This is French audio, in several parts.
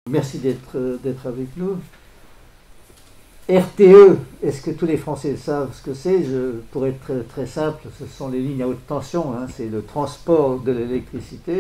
Merci d'être avec nous. RTE, est-ce que tous les Français savent ce que c'est? Pour être très, très simple, ce sont les lignes à haute tension, hein, c'est le transport de l'électricité.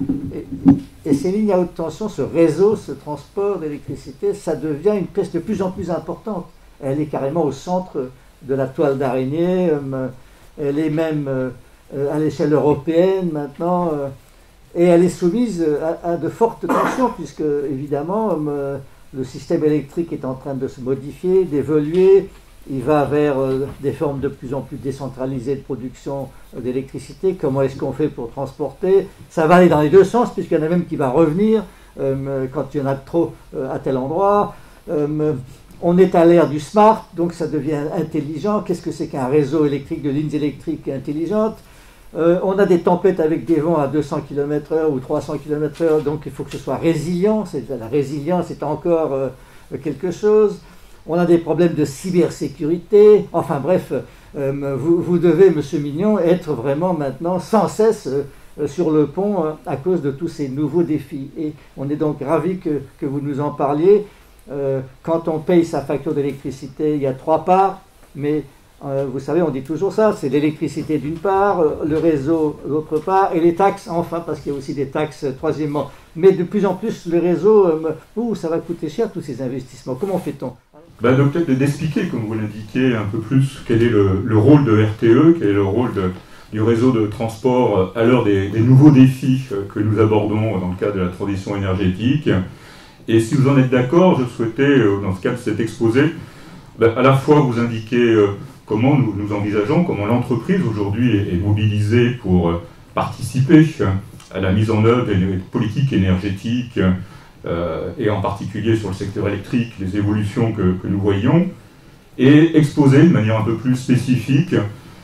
Et ces lignes à haute tension, ce réseau, ce transport d'électricité, ça devient une pièce de plus en plus importante. Elle est carrément au centre de la toile d'araignée, elle est même à l'échelle européenne maintenant, et elle est soumise à de fortes tensions, puisque évidemment le système électrique est en train de se modifier, d'évoluer. Il va vers des formes de plus en plus décentralisées de production d'électricité. Comment est-ce qu'on fait pour transporter? Ça va aller dans les deux sens, puisqu'il y en a même qui va revenir quand il y en a trop à tel endroit. On est à l'ère du smart, donc ça devient intelligent. Qu'est-ce que c'est qu'un réseau électrique, de lignes électriques intelligentes? On a des tempêtes avec des vents à 200 km/h ou 300 km/h, donc il faut que ce soit résilient. La résilience est encore quelque chose. On a des problèmes de cybersécurité. Enfin bref, vous devez, Monsieur Mignon, être vraiment maintenant sans cesse sur le pont à cause de tous ces nouveaux défis. Et on est donc ravis que vous nous en parliez. Quand on paye sa facture d'électricité, il y a trois parts, mais vous savez, on dit toujours ça, c'est l'électricité d'une part, le réseau d'autre part, et les taxes enfin, parce qu'il y a aussi des taxes troisièmement. Mais de plus en plus, le réseau, ça va coûter cher tous ces investissements. Comment fait-on? Donc peut-être d'expliquer, comme vous l'indiquez, un peu plus quel est le rôle de RTE, quel est le rôle du réseau de transport à l'heure des nouveaux défis que nous abordons dans le cadre de la transition énergétique. Et si vous en êtes d'accord, je souhaitais, dans ce cadre de cet exposé, à la fois vous indiquer comment nous envisageons, comment l'entreprise aujourd'hui est mobilisée pour participer à la mise en œuvre des politiques énergétiques, et en particulier sur le secteur électrique, les évolutions que nous voyons, et exposer de manière un peu plus spécifique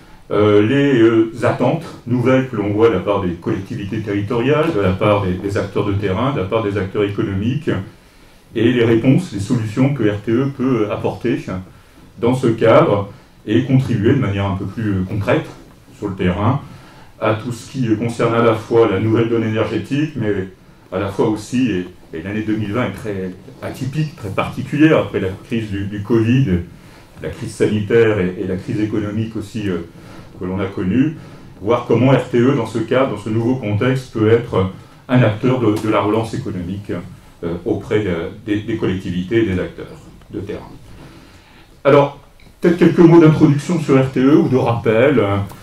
les attentes nouvelles que l'on voit de la part des collectivités territoriales, de la part des acteurs de terrain, de la part des acteurs économiques, et les réponses, les solutions que RTE peut apporter dans ce cadre, et contribuer de manière un peu plus concrète sur le terrain à tout ce qui concerne à la fois la nouvelle donne énergétique, mais à la fois aussi, et l'année 2020 est très atypique, très particulière, après la crise du Covid, la crise sanitaire et la crise économique aussi que l'on a connue, voir comment RTE, dans ce cadre, dans ce nouveau contexte, peut être un acteur de la relance économique auprès des collectivités et des acteurs de terrain. Alors, peut-être quelques mots d'introduction sur RTE ou de rappel.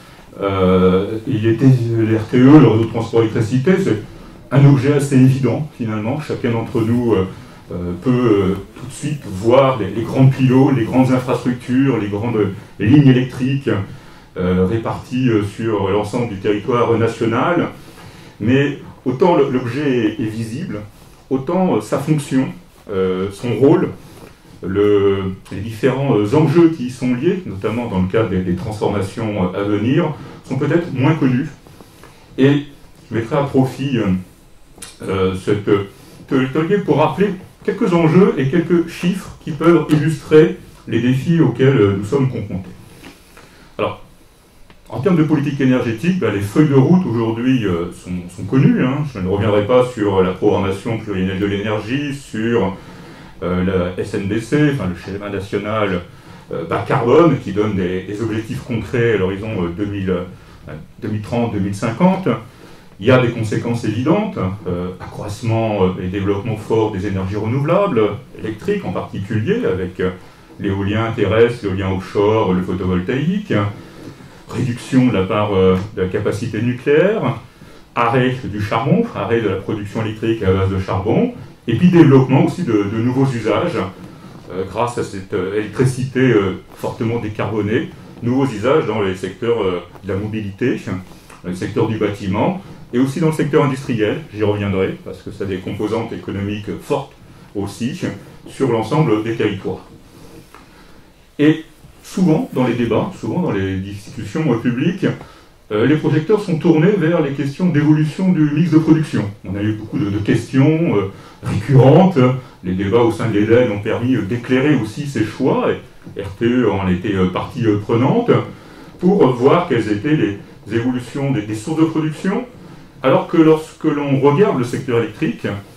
RTE, le réseau de transport électricité, c'est un objet assez évident finalement. Chacun d'entre nous peut tout de suite voir les grands pylônes, les grandes infrastructures, les grandes lignes électriques réparties sur l'ensemble du territoire national. Mais autant l'objet est visible, autant sa fonction, son rôle, les différents enjeux qui y sont liés, notamment dans le cadre des transformations à venir, sont peut-être moins connus. Et je mettrai à profit cette atelier pour rappeler quelques enjeux et quelques chiffres qui peuvent illustrer les défis auxquels nous sommes confrontés. Alors, en termes de politique énergétique, les feuilles de route aujourd'hui sont connues. Je ne reviendrai pas sur la programmation pluriannuelle de l'énergie, sur la SNBC, le schéma national bas carbone, qui donne des objectifs concrets à l'horizon 2030-2050. Il y a des conséquences évidentes, accroissement et développement fort des énergies renouvelables, électriques en particulier, avec l'éolien terrestre, l'éolien offshore, le photovoltaïque, réduction de la part de la capacité nucléaire, arrêt du charbon, arrêt de la production électrique à base de charbon, et puis développement aussi de nouveaux usages, grâce à cette électricité fortement décarbonée, nouveaux usages dans les secteurs de la mobilité, dans le secteur du bâtiment, et aussi dans le secteur industriel, j'y reviendrai, parce que ça a des composantes économiques fortes aussi, sur l'ensemble des territoires. Et souvent, dans les débats, souvent dans les discussions publiques, les projecteurs sont tournés vers les questions d'évolution du mix de production. On a eu beaucoup de questions récurrentes. Les débats au sein de l'EDEN ont permis d'éclairer aussi ces choix, et RTE en était partie prenante, pour voir quelles étaient les évolutions des sources de production, alors que lorsque l'on regarde le secteur électrique,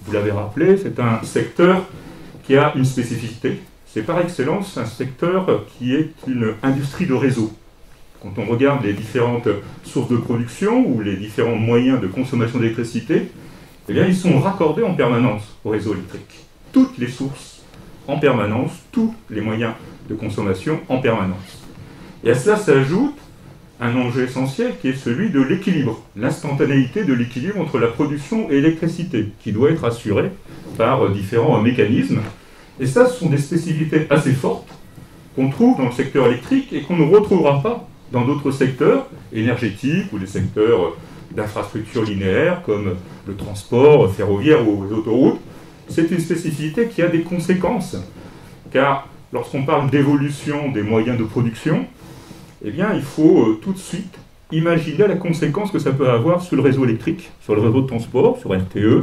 vous l'avez rappelé, c'est un secteur qui a une spécificité. C'est par excellence un secteur qui est une industrie de réseau. Quand on regarde les différentes sources de production ou les différents moyens de consommation d'électricité, eh bien, ils sont raccordés en permanence au réseau électrique. Toutes les sources en permanence, tous les moyens de consommation en permanence. Et à cela s'ajoute un enjeu essentiel qui est celui de l'équilibre, l'instantanéité de l'équilibre entre la production et l'électricité, qui doit être assurée par différents mécanismes. Et ça, ce sont des spécificités assez fortes qu'on trouve dans le secteur électrique et qu'on ne retrouvera pas dans d'autres secteurs énergétiques ou des secteurs d'infrastructures linéaires comme le transport ferroviaire ou les autoroutes. C'est une spécificité qui a des conséquences, car lorsqu'on parle d'évolution des moyens de production, eh bien, il faut tout de suite imaginer la conséquence que ça peut avoir sur le réseau électrique, sur le réseau de transport, sur RTE,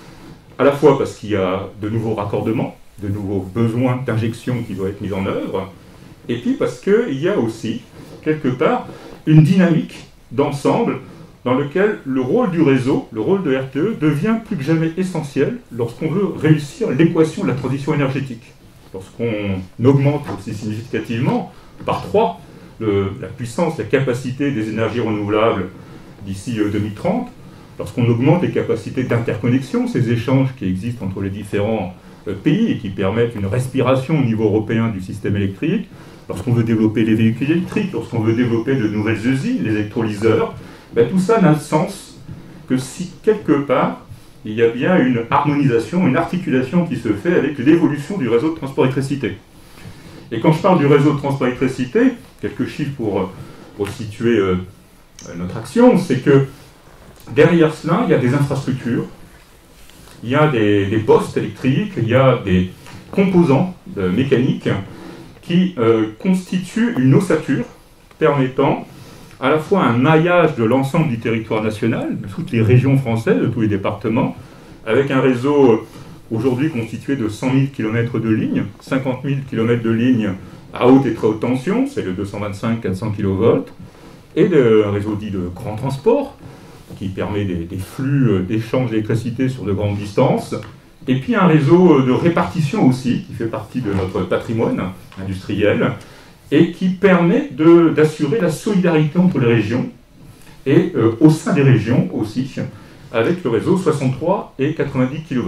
à la fois parce qu'il y a de nouveaux raccordements, de nouveaux besoins d'injection qui doivent être mis en œuvre, et puis parce qu'il y a aussi, quelque part, une dynamique d'ensemble dans lequel le rôle du réseau, le rôle de RTE, devient plus que jamais essentiel lorsqu'on veut réussir l'équation de la transition énergétique. Lorsqu'on augmente aussi significativement par 3 la puissance, la capacité des énergies renouvelables d'ici 2030, lorsqu'on augmente les capacités d'interconnexion, ces échanges qui existent entre les différents pays et qui permettent une respiration au niveau européen du système électrique, lorsqu'on veut développer les véhicules électriques, lorsqu'on veut développer de nouvelles usines, les électrolyseurs, ben tout ça n'a de sens que si quelque part il y a bien une harmonisation, une articulation qui se fait avec l'évolution du réseau de transport électricité. Et quand je parle du réseau de transport électricité, quelques chiffres pour situer notre action, c'est que derrière cela, il y a des infrastructures, il y a des postes électriques, il y a des composants mécaniques qui constituent une ossature permettant à la fois un maillage de l'ensemble du territoire national, de toutes les régions françaises, de tous les départements, avec un réseau aujourd'hui constitué de 100 000 km de lignes, 50 000 km de lignes à haute et très haute tension, c'est le 225-400 kV, et un réseau dit de grand transport, qui permet des flux d'échange d'électricité sur de grandes distances, et puis un réseau de répartition aussi, qui fait partie de notre patrimoine industriel, et qui permet d'assurer la solidarité entre les régions, et au sein des régions aussi, avec le réseau 63 et 90 kV.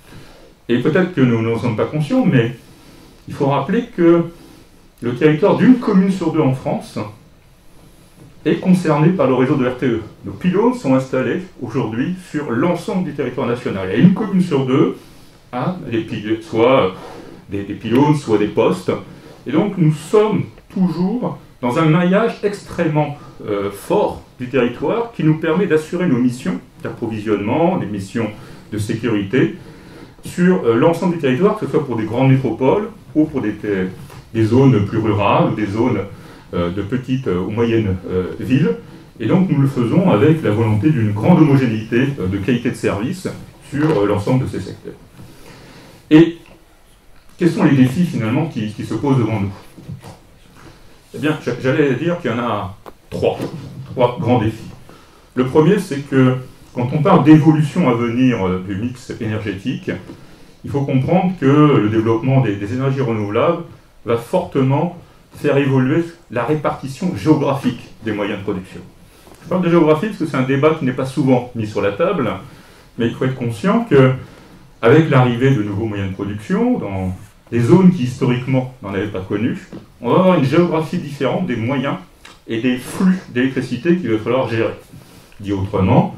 Et peut-être que nous n'en sommes pas conscients, mais il faut rappeler que le territoire d'une commune sur 2 en France est concerné par le réseau de RTE. Nos pylônes sont installés aujourd'hui sur l'ensemble du territoire national. Il y a une commune sur 2 a soit des pylônes, soit des postes. Et donc nous sommes toujours dans un maillage extrêmement fort du territoire qui nous permet d'assurer nos missions d'approvisionnement, des missions de sécurité sur l'ensemble du territoire, que ce soit pour des grandes métropoles ou pour des zones plus rurales ou des zones de petites ou moyennes villes. Et donc nous le faisons avec la volonté d'une grande homogénéité de qualité de service sur l'ensemble de ces secteurs. Et quels sont les défis finalement qui se posent devant nous? Eh bien, j'allais dire qu'il y en a trois grands défis. Le premier, c'est que quand on parle d'évolution à venir du mix énergétique, il faut comprendre que le développement des énergies renouvelables va fortement faire évoluer la répartition géographique des moyens de production. Je parle de géographie parce que c'est un débat qui n'est pas souvent mis sur la table, mais il faut être conscient qu'avec l'arrivée de nouveaux moyens de production, dans des zones qui historiquement n'en avaient pas connu, on va avoir une géographie différente des moyens et des flux d'électricité qu'il va falloir gérer. Dit autrement,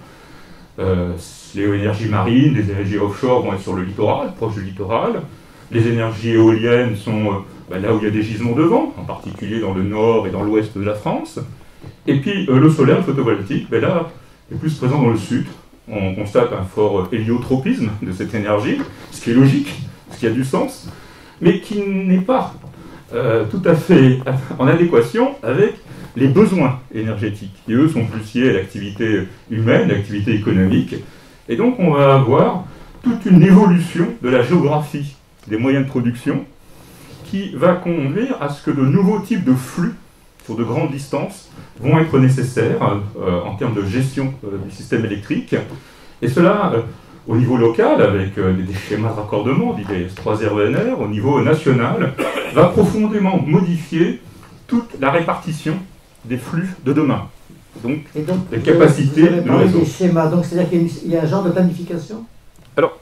les énergies marines, les énergies offshore vont être sur le littoral, proche du littoral. Les énergies éoliennes sont là où il y a des gisements de vent, en particulier dans le nord et dans l'ouest de la France. Et puis le solaire, le photovoltaïque, là, est plus présent dans le sud. On constate un fort héliotropisme de cette énergie, ce qui est logique, ce qui a du sens, mais qui n'est pas tout à fait en adéquation avec les besoins énergétiques, qui eux sont plus liés à l'activité humaine, l'activité économique. Et donc on va avoir toute une évolution de la géographie des moyens de production qui va conduire à ce que de nouveaux types de flux sur de grandes distances vont être nécessaires en termes de gestion du système électrique. Et cela au niveau local, avec des schémas de raccordement, dit les S3RENR, au niveau national, va profondément modifier toute la répartition des flux de demain. Donc, les capacités de réseau. Des schémas, donc c'est-à-dire qu'il y a un genre de planification? Alors,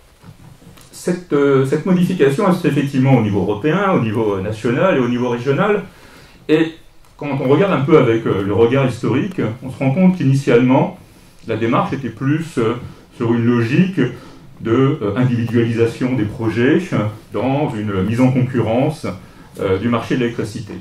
cette modification, elle se fait effectivement au niveau européen, au niveau national et au niveau régional. Et quand on regarde un peu avec le regard historique, on se rend compte qu'initialement, la démarche était plus sur une logique de individualisation des projets dans une mise en concurrence du marché de l'électricité.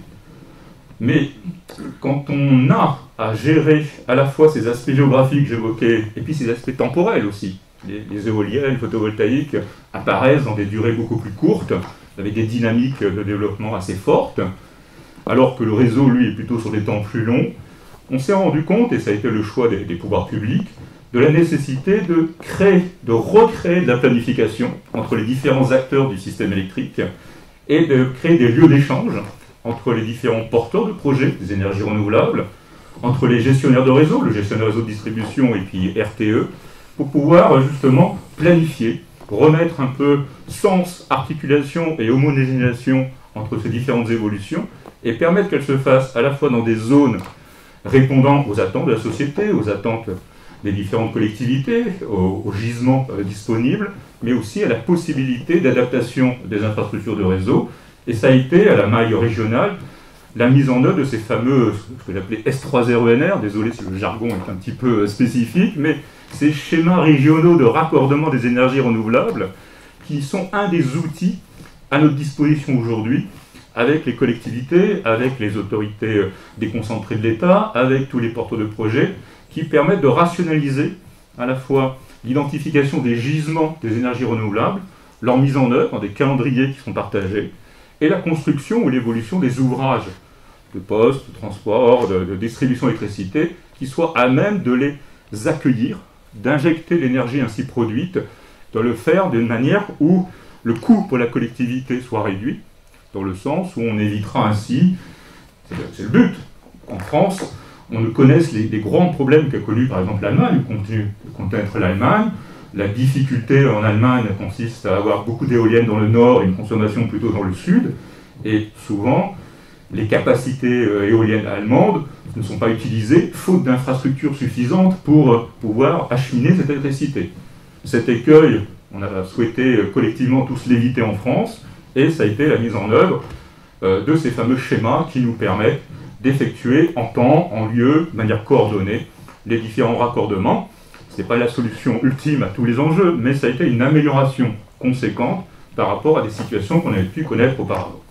Mais quand on a à gérer à la fois ces aspects géographiques que j'évoquais et puis ces aspects temporels aussi, les éoliennes, les photovoltaïques apparaissent dans des durées beaucoup plus courtes, avec des dynamiques de développement assez fortes, alors que le réseau, lui, est plutôt sur des temps plus longs, on s'est rendu compte, et ça a été le choix des pouvoirs publics, de la nécessité de recréer de la planification entre les différents acteurs du système électrique et de créer des lieux d'échange entre les différents porteurs de projets des énergies renouvelables, entre les gestionnaires de réseau, le gestionnaire de réseau de distribution et puis RTE, pour pouvoir justement planifier, remettre un peu sens, articulation et homogénéisation entre ces différentes évolutions et permettre qu'elles se fassent à la fois dans des zones répondant aux attentes de la société, aux attentes des différentes collectivités, aux gisements disponibles, mais aussi à la possibilité d'adaptation des infrastructures de réseau. Et ça a été, à la maille régionale, la mise en œuvre de ces fameux, ce que j'appelais S3RENR, désolé si le jargon est un petit peu spécifique, mais ces schémas régionaux de raccordement des énergies renouvelables, qui sont un des outils à notre disposition aujourd'hui, avec les collectivités, avec les autorités déconcentrées de l'État, avec tous les porteurs de projets, qui permettent de rationaliser à la fois l'identification des gisements des énergies renouvelables, leur mise en œuvre dans des calendriers qui sont partagés, et la construction ou l'évolution des ouvrages de poste, de transport, de distribution d'électricité, qui soient à même de les accueillir, d'injecter l'énergie ainsi produite, de le faire d'une manière où le coût pour la collectivité soit réduit, dans le sens où on évitera ainsi, c'est le but, en France, on ne connaisse les grands problèmes qu'a connus par exemple l'Allemagne, continue de connaître l'Allemagne. La difficulté en Allemagne consiste à avoir beaucoup d'éoliennes dans le nord et une consommation plutôt dans le sud, et souvent les capacités éoliennes allemandes ne sont pas utilisées, faute d'infrastructures suffisantes pour pouvoir acheminer cette électricité. Cet écueil, on a souhaité collectivement tous l'éviter en France, et ça a été la mise en œuvre de ces fameux schémas qui nous permettent d'effectuer en temps, en lieu, de manière coordonnée, les différents raccordements. Ce n'est pas la solution ultime à tous les enjeux, mais ça a été une amélioration conséquente par rapport à des situations qu'on avait pu connaître auparavant.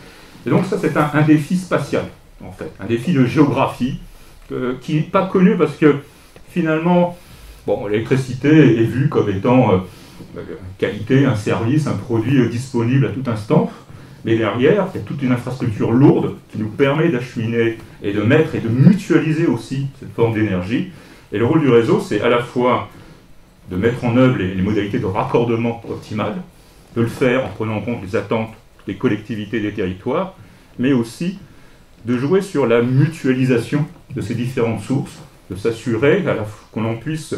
Et donc ça, c'est un défi spatial, en fait, un défi de géographie, qui n'est pas connu parce que, finalement, bon, l'électricité est vue comme étant une qualité, un service, un produit disponible à tout instant, mais derrière, il y a toute une infrastructure lourde qui nous permet d'acheminer et de mettre et de mutualiser aussi cette forme d'énergie. Et le rôle du réseau, c'est à la fois de mettre en œuvre les modalités de raccordement optimales, de le faire en prenant en compte les attentes des collectivités, des territoires, mais aussi de jouer sur la mutualisation de ces différentes sources, de s'assurer qu'on en puisse,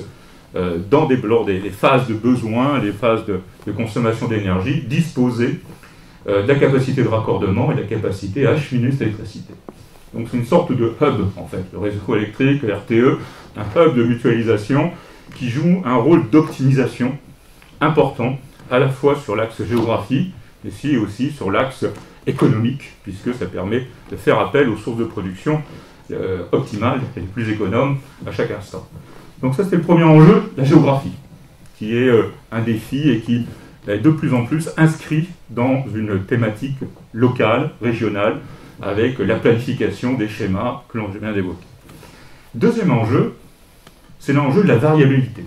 lors des phases de besoin, les phases de consommation d'énergie, disposer de la capacité de raccordement et de la capacité à acheminer cette électricité. Donc c'est une sorte de hub, en fait, le réseau électrique, le RTE, un hub de mutualisation qui joue un rôle d'optimisation important, à la fois sur l'axe géographique, mais aussi sur l'axe économique, puisque ça permet de faire appel aux sources de production optimales et les plus économes à chaque instant. Donc ça, c'était le premier enjeu, la géographie, qui est un défi et qui est de plus en plus inscrit dans une thématique locale, régionale, avec la planification des schémas que l'on vient d'évoquer. Deuxième enjeu, c'est l'enjeu de la variabilité.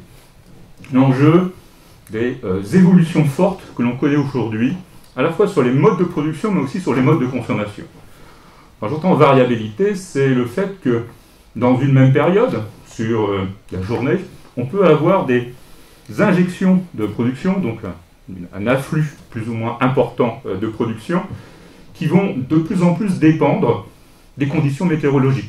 L'enjeu des évolutions fortes que l'on connaît aujourd'hui, à la fois sur les modes de production, mais aussi sur les modes de consommation. Quand j'entends variabilité, c'est le fait que dans une même période, sur la journée, on peut avoir des injections de production, donc un afflux plus ou moins important de production, qui vont de plus en plus dépendre des conditions météorologiques.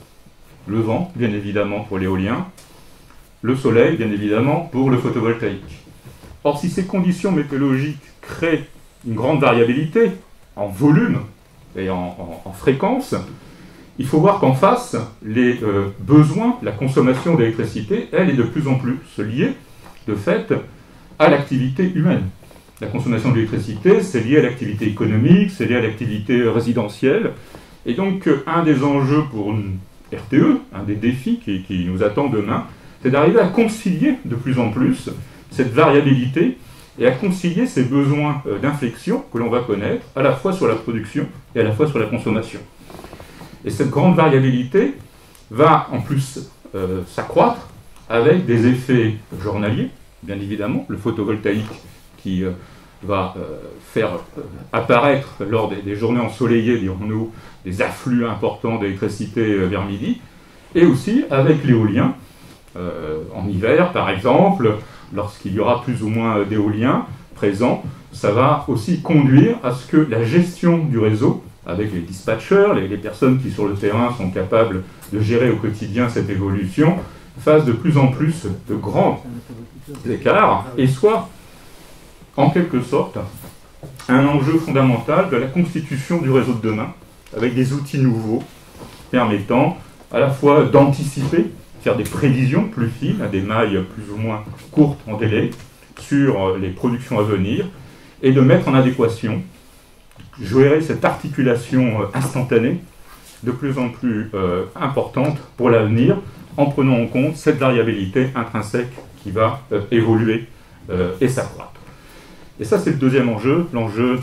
Le vent, bien évidemment, pour l'éolien, le soleil, bien évidemment, pour le photovoltaïque. Or, si ces conditions météorologiques créent une grande variabilité en volume et en fréquence, il faut voir qu'en face, les besoins, la consommation d'électricité, elle est de plus en plus liée, de fait, à l'activité humaine. La consommation d'électricité, c'est lié à l'activité économique, c'est lié à l'activité résidentielle. Et donc, un des enjeux pour une RTE, un des défis qui nous attend demain, c'est d'arriver à concilier de plus en plus cette variabilité et à concilier ces besoins d'inflexion que l'on va connaître, à la fois sur la production et à la fois sur la consommation. Et cette grande variabilité va en plus s'accroître avec des effets journaliers, bien évidemment, le photovoltaïque qui va faire apparaître lors des journées ensoleillées, dirons-nous, des afflux importants d'électricité vers midi, et aussi avec l'éolien, en hiver par exemple, lorsqu'il y aura plus ou moins d'éoliens présents, ça va aussi conduire à ce que la gestion du réseau, avec les dispatchers, les personnes qui sur le terrain sont capables de gérer au quotidien cette évolution, fasse de plus en plus de grands écarts et soit, en quelque sorte, un enjeu fondamental de la constitution du réseau de demain, avec des outils nouveaux permettant à la fois d'anticiper, faire des prévisions plus fines, à des mailles plus ou moins courtes en délai, sur les productions à venir, et de mettre en adéquation, gérer cette articulation instantanée de plus en plus importante pour l'avenir, en prenant en compte cette variabilité intrinsèque qui va évoluer et s'accroître. Et ça, c'est le deuxième enjeu, l'enjeu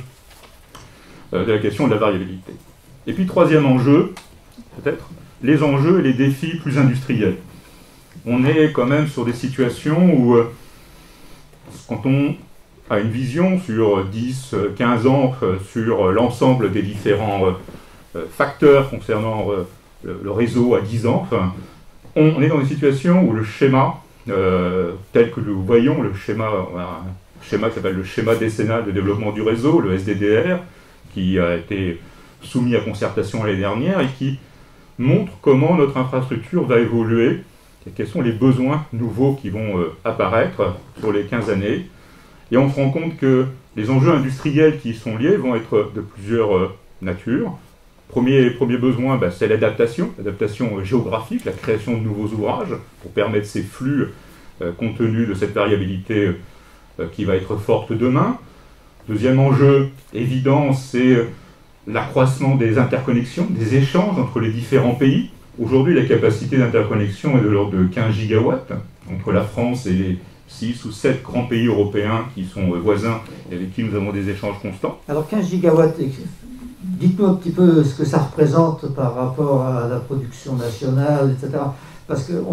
de la question de la variabilité. Et puis, troisième enjeu, peut-être, les enjeux et les défis plus industriels. On est quand même sur des situations où, quand on a une vision sur 10, 15 ans, sur l'ensemble des différents facteurs concernant le réseau à 10 ans, enfin, on est dans une situation où le schéma, tel que nous voyons, un schéma qui s'appelle le schéma décennal de développement du réseau, le SDDR, qui a été soumis à concertation l'année dernière et qui montre comment notre infrastructure va évoluer et quels sont les besoins nouveaux qui vont apparaître sur les 15 années. Et on se rend compte que les enjeux industriels qui y sont liés vont être de plusieurs natures. Premier besoin, c'est l'adaptation géographique, la création de nouveaux ouvrages pour permettre ces flux compte tenu de cette variabilité qui va être forte demain. Deuxième enjeu évident, c'est l'accroissement des interconnexions, des échanges entre les différents pays. Aujourd'hui, la capacité d'interconnexion est de l'ordre de 15 gigawatts entre la France et les 6 ou 7 grands pays européens qui sont voisins et avec qui nous avons des échanges constants. Alors 15 gigawatts, dites-nous un petit peu ce que ça représente par rapport à la production nationale, etc. Parce que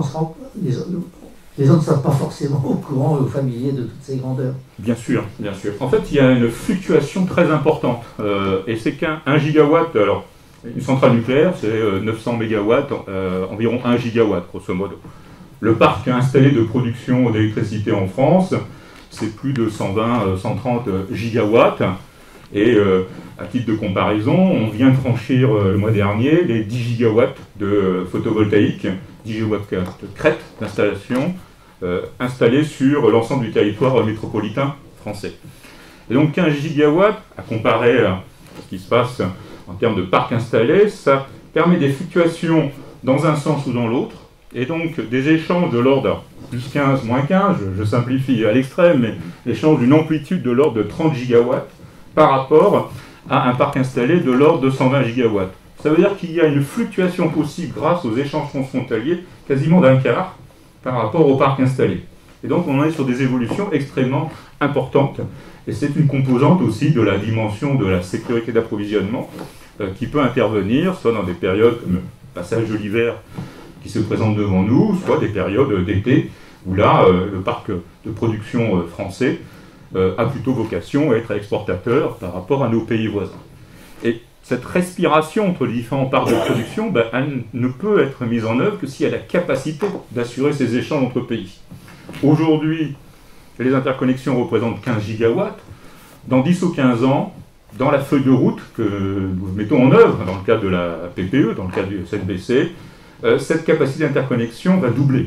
les gens ne sont pas forcément au courant, au familier de toutes ces grandeurs. Bien sûr, bien sûr. En fait, il y a une fluctuation très importante. Et c'est qu'un gigawatt, alors une centrale nucléaire, c'est 900 mégawatts, environ 1 gigawatt, grosso modo. Le parc installé de production d'électricité en France, c'est plus de 120, 130 gigawatts. Et à titre de comparaison, on vient de franchir le mois dernier les 10 gigawatts de photovoltaïque, 10 gigawatts de crête d'installation installés sur l'ensemble du territoire métropolitain français. Et donc 15 gigawatts, à comparer à ce qui se passe en termes de parc installé, ça permet des fluctuations dans un sens ou dans l'autre, et donc des échanges de l'ordre plus 15, moins 15, je simplifie à l'extrême, mais l'échange d'une amplitude de l'ordre de 30 gigawatts par rapport à un parc installé de l'ordre de 120 gigawatts. Ça veut dire qu'il y a une fluctuation possible grâce aux échanges transfrontaliers quasiment d'un quart par rapport au parc installé. Et donc on est sur des évolutions extrêmement importantes. Et c'est une composante aussi de la dimension de la sécurité d'approvisionnement qui peut intervenir, soit dans des périodes comme le passage de l'hiver qui se présente devant nous, soit des périodes d'été où là, le parc de production français a plutôt vocation à être exportateur par rapport à nos pays voisins. Et cette respiration entre les différents parcs de production, elle ne peut être mise en œuvre que si elle a la capacité d'assurer ces échanges entre pays. Aujourd'hui, les interconnexions représentent 15 gigawatts. Dans 10 ou 15 ans, dans la feuille de route que nous mettons en œuvre, dans le cadre de la PPE, dans le cadre du SNBC, cette capacité d'interconnexion va doubler.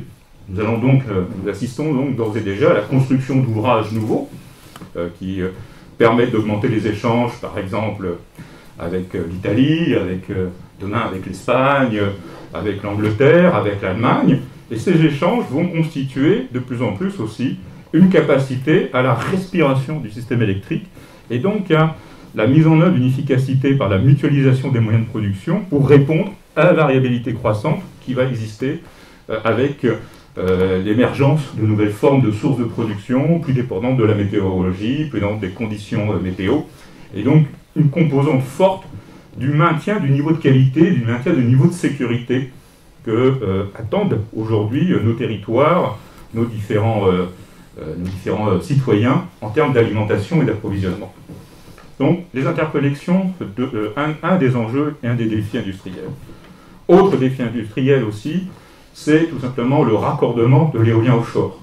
Nous assistons donc d'ores et déjà à la construction d'ouvrages nouveaux qui permettent d'augmenter les échanges, par exemple avec l'Italie, demain avec l'Espagne, avec l'Angleterre, avec l'Allemagne. Et ces échanges vont constituer de plus en plus aussi une capacité à la respiration du système électrique et donc à la mise en œuvre d'une efficacité par la mutualisation des moyens de production pour répondre à la variabilité croissante qui va exister avec l'émergence de nouvelles formes de sources de production plus dépendantes de la météorologie, plus dépendantes des conditions météo, et donc une composante forte du maintien du niveau de qualité, du maintien du niveau de sécurité que attendent aujourd'hui nos territoires, nos différents citoyens en termes d'alimentation et d'approvisionnement. Donc les interconnexions, un des enjeux et un des défis industriels. Autre défi industriel aussi, c'est tout simplement le raccordement de l'éolien offshore.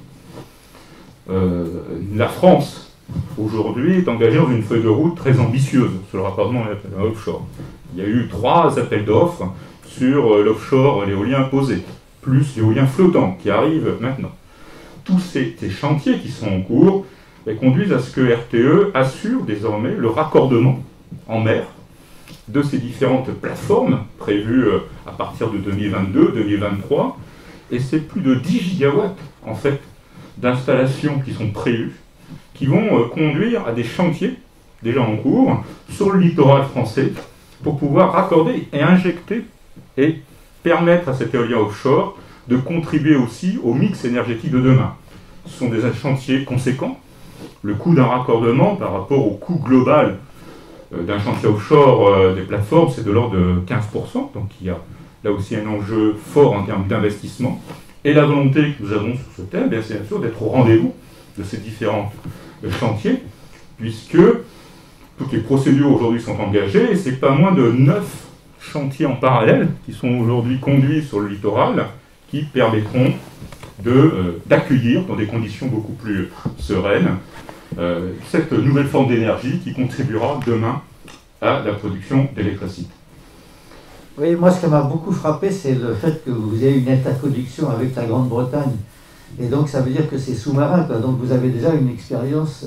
La France, aujourd'hui, est engagée dans une feuille de route très ambitieuse sur le raccordement de l'éolien offshore. Il y a eu 3 appels d'offres sur l'offshore, l'éolien posé, plus l'éolien flottant qui arrive maintenant. Tous ces chantiers qui sont en cours conduisent à ce que RTE assure désormais le raccordement en mer de ces différentes plateformes prévues à partir de 2022-2023, et c'est plus de 10 gigawatts en fait d'installations qui sont prévues, qui vont conduire à des chantiers déjà en cours sur le littoral français pour pouvoir raccorder et injecter et permettre à cet éolien offshore de contribuer aussi au mix énergétique de demain. Ce sont des chantiers conséquents. Le coût d'un raccordement par rapport au coût global d'un chantier offshore des plateformes, c'est de l'ordre de 15%. Donc il y a là aussi un enjeu fort en termes d'investissement. Et la volonté que nous avons sur ce thème, c'est bien sûr d'être au rendez-vous de ces différents chantiers, puisque toutes les procédures aujourd'hui sont engagées, et c'est pas moins de 9 chantiers en parallèle qui sont aujourd'hui conduits sur le littoral, qui permettront d'accueillir dans des conditions beaucoup plus sereines cette nouvelle forme d'énergie qui contribuera demain à la production d'électricité. Oui, moi ce qui m'a beaucoup frappé, c'est le fait que vous ayez une interconnexion avec la Grande-Bretagne. Et donc ça veut dire que c'est sous-marin, quoi. Donc vous avez déjà une expérience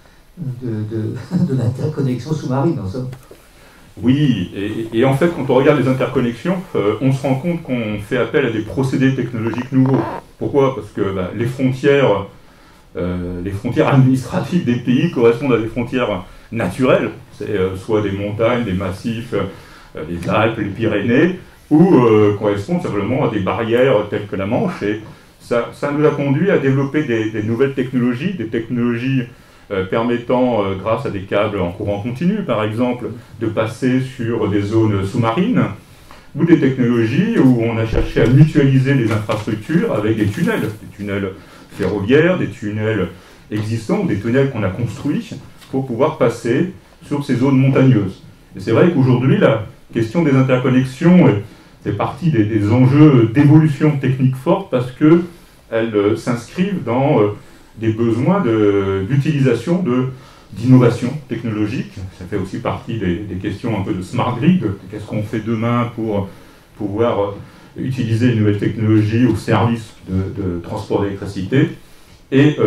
de l'interconnexion sous-marine, en somme. Oui, et en fait, quand on regarde les interconnexions, on se rend compte qu'on fait appel à des procédés technologiques nouveaux. Pourquoi ? Parce que les frontières administratives des pays correspondent à des frontières naturelles. C'est soit des montagnes, des massifs, les Alpes, les Pyrénées, ou correspondent simplement à des barrières telles que la Manche. Et ça nous a conduit à développer des nouvelles technologies, des technologies permettant, grâce à des câbles en courant continu, par exemple, de passer sur des zones sous-marines, ou des technologies où on a cherché à mutualiser les infrastructures avec des tunnels ferroviaires, des tunnels existants, des tunnels qu'on a construits pour pouvoir passer sur ces zones montagneuses. Et c'est vrai qu'aujourd'hui, la question des interconnexions fait partie des enjeux d'évolution technique forte parce qu'elles s'inscrivent dans des besoins d'utilisation d'innovation technologique. Ça fait aussi partie des questions un peu de smart grid. Qu'est-ce qu'on fait demain pour pouvoir utiliser une nouvelle technologie au service de transport d'électricité. Et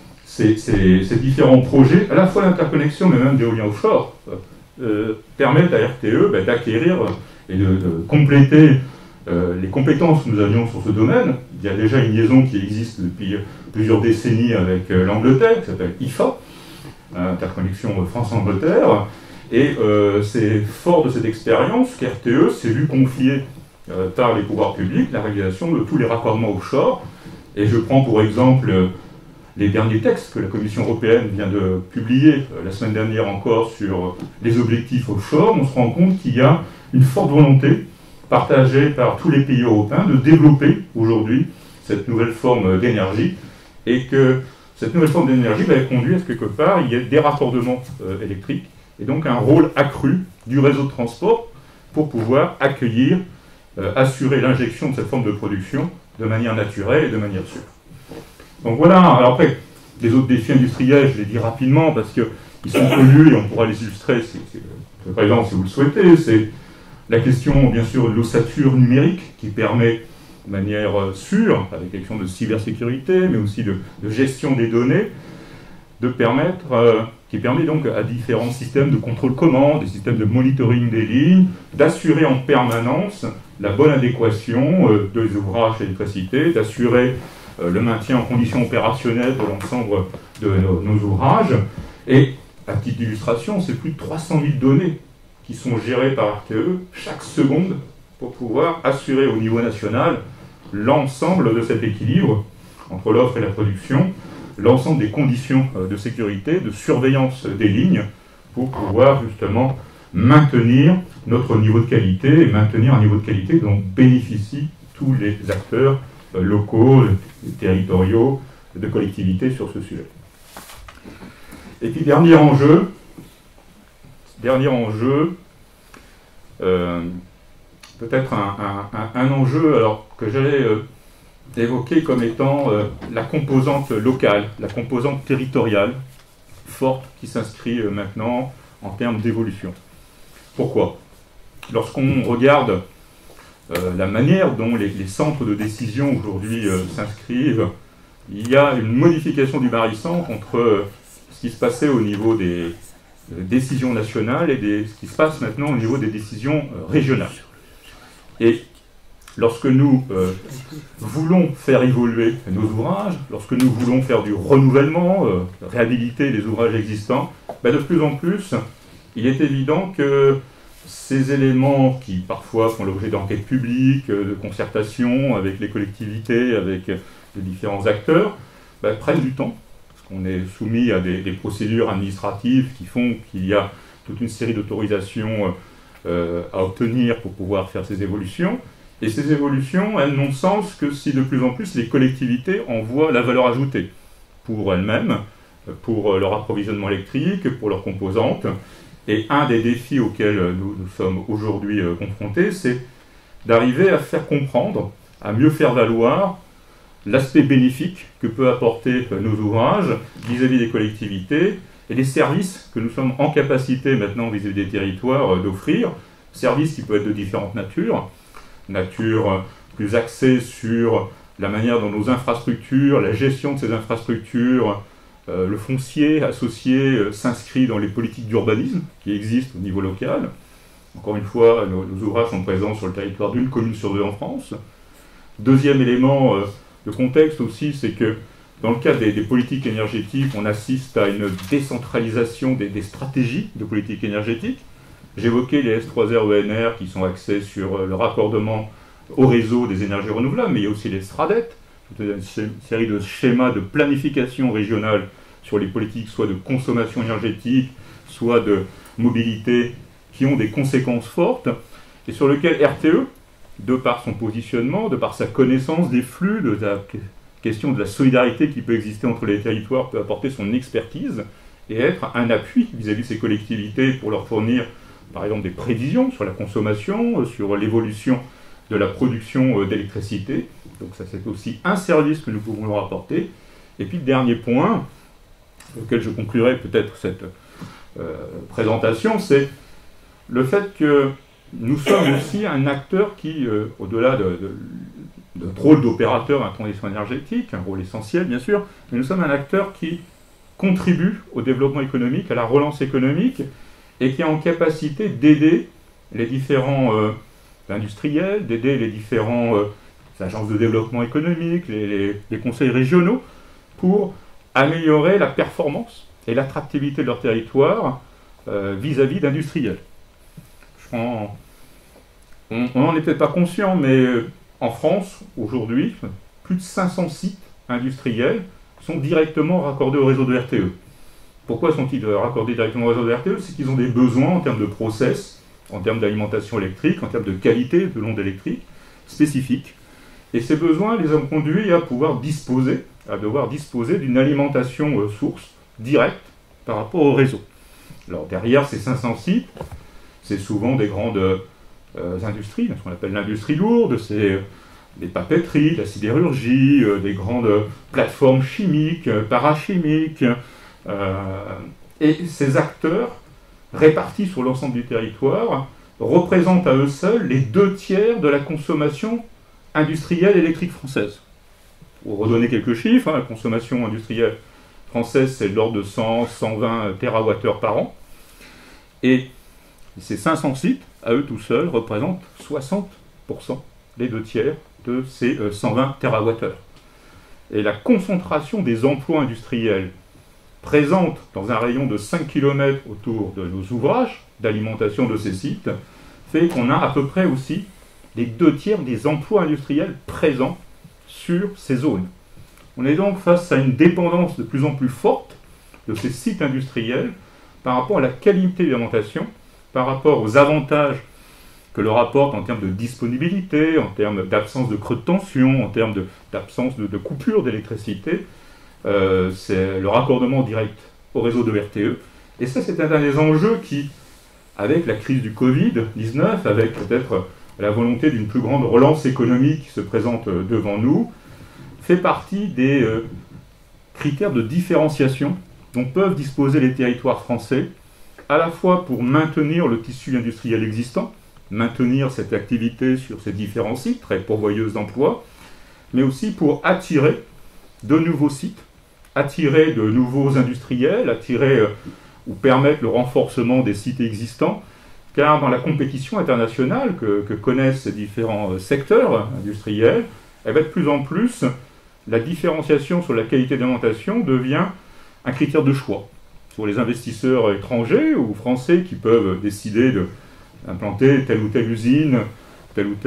ces différents projets, à la fois d'interconnexion mais même d'éolien offshore, permettent à RTE d'acquérir et de compléter les compétences que nous avions sur ce domaine. Il y a déjà une liaison qui existe depuis plusieurs décennies avec l'Angleterre, qui s'appelle IFA, interconnexion France-Angleterre, et c'est fort de cette expérience qu'RTE s'est vu confier par les pouvoirs publics la réalisation de tous les raccordements offshore. Et je prends pour exemple les derniers textes que la Commission européenne vient de publier la semaine dernière encore sur les objectifs offshore. On se rend compte qu'il y a une forte volonté partagée par tous les pays européens de développer aujourd'hui cette nouvelle forme d'énergie, et que cette nouvelle forme d'énergie va conduire à ce que quelque part il y ait des raccordements électriques et donc un rôle accru du réseau de transport pour pouvoir accueillir, assurer l'injection de cette forme de production de manière naturelle et de manière sûre. Donc voilà. Alors après, les autres défis industriels, je les dis rapidement parce qu'ils sont connus et on pourra les illustrer, par exemple, si vous le souhaitez. C'est la question, bien sûr, de l'ossature numérique qui permet de manière sûre, avec l'action de cybersécurité, mais aussi de gestion des données, qui permet donc à différents systèmes de contrôle-commande, des systèmes de monitoring des lignes, d'assurer en permanence la bonne adéquation des ouvrages d'électricité, d'assurer le maintien en conditions opérationnelles de l'ensemble de nos ouvrages. Et à titre d'illustration, c'est plus de 300 000 données qui sont gérées par RTE chaque seconde pour pouvoir assurer au niveau national l'ensemble de cet équilibre entre l'offre et la production, l'ensemble des conditions de sécurité, de surveillance des lignes, pour pouvoir justement maintenir notre niveau de qualité et maintenir un niveau de qualité dont bénéficient tous les acteurs locaux, territoriaux, de collectivités sur ce sujet. Et puis dernier enjeu, peut-être un enjeu alors, que j'allais évoquer comme étant la composante locale, la composante territoriale forte qui s'inscrit maintenant en termes d'évolution. Pourquoi? Lorsqu'on regarde la manière dont les centres de décision aujourd'hui s'inscrivent, il y a une modification du barycentre entre ce qui se passait au niveau des décisions nationales et ce qui se passe maintenant au niveau des décisions régionales. Et lorsque nous voulons faire évoluer nos ouvrages, lorsque nous voulons faire du renouvellement, réhabiliter les ouvrages existants, de plus en plus, il est évident que ces éléments qui parfois font l'objet d'enquêtes publiques, de concertation avec les collectivités, avec les différents acteurs, prennent du temps, parce qu'on est soumis à des procédures administratives qui font qu'il y a toute une série d'autorisations à obtenir pour pouvoir faire ces évolutions. Et ces évolutions, elles n'ont sens que si de plus en plus les collectivités en voient la valeur ajoutée pour elles-mêmes, pour leur approvisionnement électrique, pour leurs composantes. Et un des défis auxquels nous sommes aujourd'hui confrontés, c'est d'arriver à faire comprendre, à mieux faire valoir l'aspect bénéfique que peut apporter nos ouvrages vis-à-vis des collectivités et les services que nous sommes en capacité maintenant vis-à-vis des territoires d'offrir, services qui peuvent être de différentes natures, nature plus axée sur la manière dont nos infrastructures, la gestion de ces infrastructures, le foncier associé s'inscrit dans les politiques d'urbanisme qui existent au niveau local. Encore une fois, nos ouvrages sont présents sur le territoire d'une commune sur deux en France. Deuxième élément de contexte aussi, c'est que dans le cadre des politiques énergétiques, on assiste à une décentralisation des stratégies de politique énergétique. J'évoquais les S3R ENR qui sont axés sur le raccordement au réseau des énergies renouvelables, mais il y a aussi les SRADET, une série de schémas de planification régionale sur les politiques soit de consommation énergétique, soit de mobilité, qui ont des conséquences fortes, et sur lequel RTE, de par son positionnement, de par sa connaissance des flux, de la question de la solidarité qui peut exister entre les territoires, peut apporter son expertise et être un appui vis-à-vis de ces collectivités pour leur fournir, par exemple, des prévisions sur la consommation, sur l'évolution de la production d'électricité. Donc ça, c'est aussi un service que nous pouvons leur apporter. Et puis, le dernier point, auquel je conclurai peut-être cette présentation, c'est le fait que nous sommes aussi un acteur qui, au-delà de notre rôle d'opérateur à la transition énergétique, un rôle essentiel bien sûr, mais nous sommes un acteur qui contribue au développement économique, à la relance économique, et qui est en capacité d'aider les différents industriels, d'aider les différents agences de développement économique, les conseils régionaux, pour améliorer la performance et l'attractivité de leur territoire vis-à-vis d'industriels. On n'en est peut-être pas conscient, mais en France, aujourd'hui, plus de 500 sites industriels sont directement raccordés au réseau de RTE. Pourquoi sont-ils raccordés directement au réseau de RTE? C'est qu'ils ont des besoins en termes de process, en termes d'alimentation électrique, en termes de qualité de l'onde électrique spécifiques. Et ces besoins les ont conduits à devoir disposer d'une alimentation source directe par rapport au réseau. Alors derrière ces 500 sites, c'est souvent des grandes industries, ce qu'on appelle l'industrie lourde, c'est des papeteries, la sidérurgie, des grandes plateformes chimiques, parachimiques. Et ces acteurs, répartis sur l'ensemble du territoire, représentent à eux seuls les 2 tiers de la consommation industrielle électrique française. Pour redonner quelques chiffres, la consommation industrielle française, c'est de l'ordre de 100-120 TWh par an. Et ces 500 sites, à eux tout seuls, représentent 60%, les 2/3 de ces 120 TWh. Et la concentration des emplois industriels présente dans un rayon de 5 km autour de nos ouvrages d'alimentation de ces sites fait qu'on a à peu près aussi les 2/3 des emplois industriels présents sur ces zones. On est donc face à une dépendance de plus en plus forte de ces sites industriels par rapport à la qualité de l'alimentation, par rapport aux avantages que leur apporte en termes de disponibilité, en termes d'absence de creux de tension, en termes d'absence de coupure d'électricité. C'est le raccordement direct au réseau de RTE. Et ça, c'est un des enjeux qui, avec la crise du Covid-19, avec peut-être la volonté d'une plus grande relance économique qui se présente devant nous, fait partie des critères de différenciation dont peuvent disposer les territoires français, à la fois pour maintenir le tissu industriel existant, maintenir cette activité sur ces différents sites, très pourvoyeuses d'emplois, mais aussi pour attirer de nouveaux sites, attirer de nouveaux industriels, attirer ou permettre le renforcement des sites existants, car dans la compétition internationale que connaissent ces différents secteurs industriels, de plus en plus, la différenciation sur la qualité d'alimentation devient un critère de choix. Pour les investisseurs étrangers ou français qui peuvent décider d'implanter telle ou telle usine, telle ou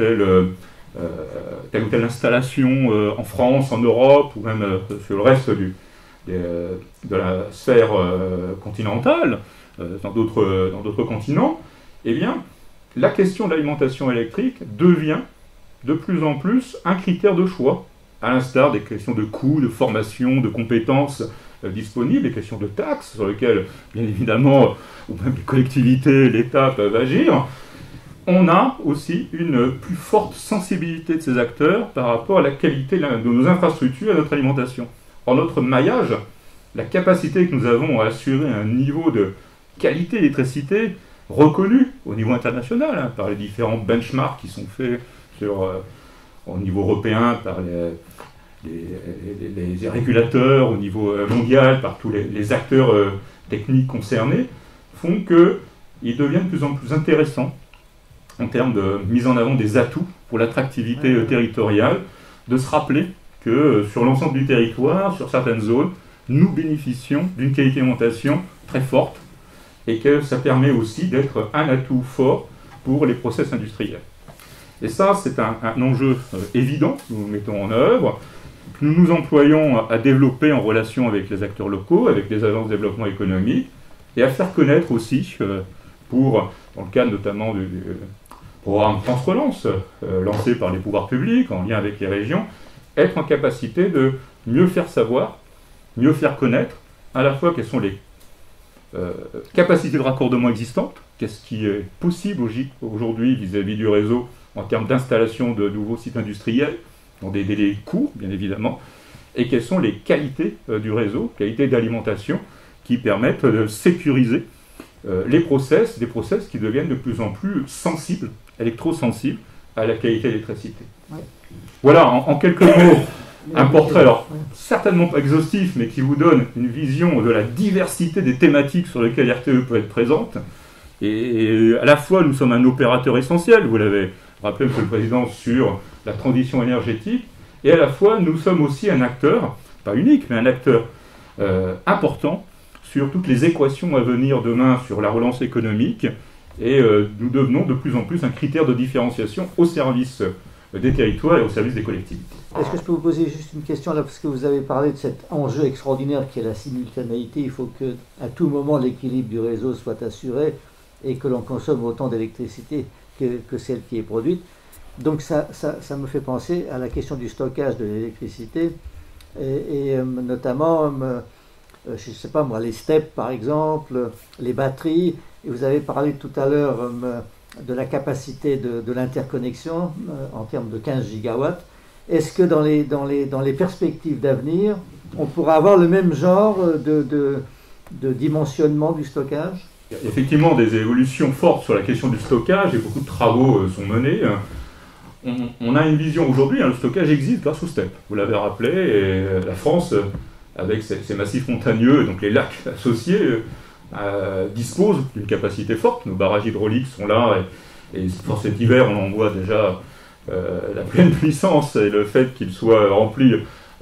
telle installation en France, en Europe, ou même sur le reste de la sphère continentale, dans d'autres continents, eh bien, la question de l'alimentation électrique devient de plus en plus un critère de choix, à l'instar des questions de coûts, de formation, de compétences disponibles, des questions de taxes, sur lesquelles, bien évidemment, ou même les collectivités, l'État peuvent agir. On a aussi une plus forte sensibilité de ces acteurs par rapport à la qualité de nos infrastructures et à notre alimentation. En notre maillage, la capacité que nous avons à assurer un niveau de qualité d'électricité reconnu au niveau international, par les différents benchmarks qui sont faits au niveau européen, par les régulateurs, au niveau mondial, par tous les acteurs techniques concernés, font qu'il devient de plus en plus intéressant en termes de mise en avant des atouts pour l'attractivité territoriale, de se rappeler que sur l'ensemble du territoire, sur certaines zones, nous bénéficions d'une qualité d'alimentation très forte et que ça permet aussi d'être un atout fort pour les process industriels. Et ça, c'est un enjeu évident que nous mettons en œuvre, que nous nous employons à développer en relation avec les acteurs locaux, avec les agences de développement économique, et à faire connaître aussi, dans le cadre notamment du programme France Relance, lancé par les pouvoirs publics en lien avec les régions, être en capacité de mieux faire savoir, mieux faire connaître, à la fois quelles sont les capacités de raccordement existantes, qu'est-ce qui est possible aujourd'hui vis-à-vis du réseau en termes d'installation de nouveaux sites industriels, dans des délais courts, bien évidemment, et quelles sont les qualités du réseau, qualités d'alimentation, qui permettent de sécuriser des process qui deviennent de plus en plus sensibles, électrosensibles, à la qualité de l'électricité. Ouais. Voilà, en quelques mots, un portrait, alors certainement pas exhaustif, mais qui vous donne une vision de la diversité des thématiques sur lesquelles RTE peut être présente. Et à la fois, nous sommes un opérateur essentiel, vous l'avez rappelé, Monsieur le Président, sur la transition énergétique, et à la fois, nous sommes aussi un acteur, pas unique, mais un acteur important sur toutes les équations à venir demain sur la relance économique, et nous devenons de plus en plus un critère de différenciation au service des territoires et au service des collectivités. Est-ce que je peux vous poser juste une question là, parce que vous avez parlé de cet enjeu extraordinaire qui est la simultanéité. Il faut que à tout moment l'équilibre du réseau soit assuré et que l'on consomme autant d'électricité que celle qui est produite. Donc ça me fait penser à la question du stockage de l'électricité et notamment, je ne sais pas moi, les steppes par exemple, les batteries. Et vous avez parlé tout à l'heure de la capacité de l'interconnexion en termes de 15 gigawatts. Est-ce que dans les perspectives d'avenir, on pourra avoir le même genre de dimensionnement du stockage ? Il y a effectivement des évolutions fortes sur la question du stockage et beaucoup de travaux sont menés. on a une vision aujourd'hui, hein, le stockage existe grâce au STEP, vous l'avez rappelé, et la France, avec ses massifs montagneux, donc les lacs associés, dispose d'une capacité forte. Nos barrages hydrauliques sont là, et pour cet hiver, on en voit déjà la pleine puissance, et le fait qu'ils soient remplis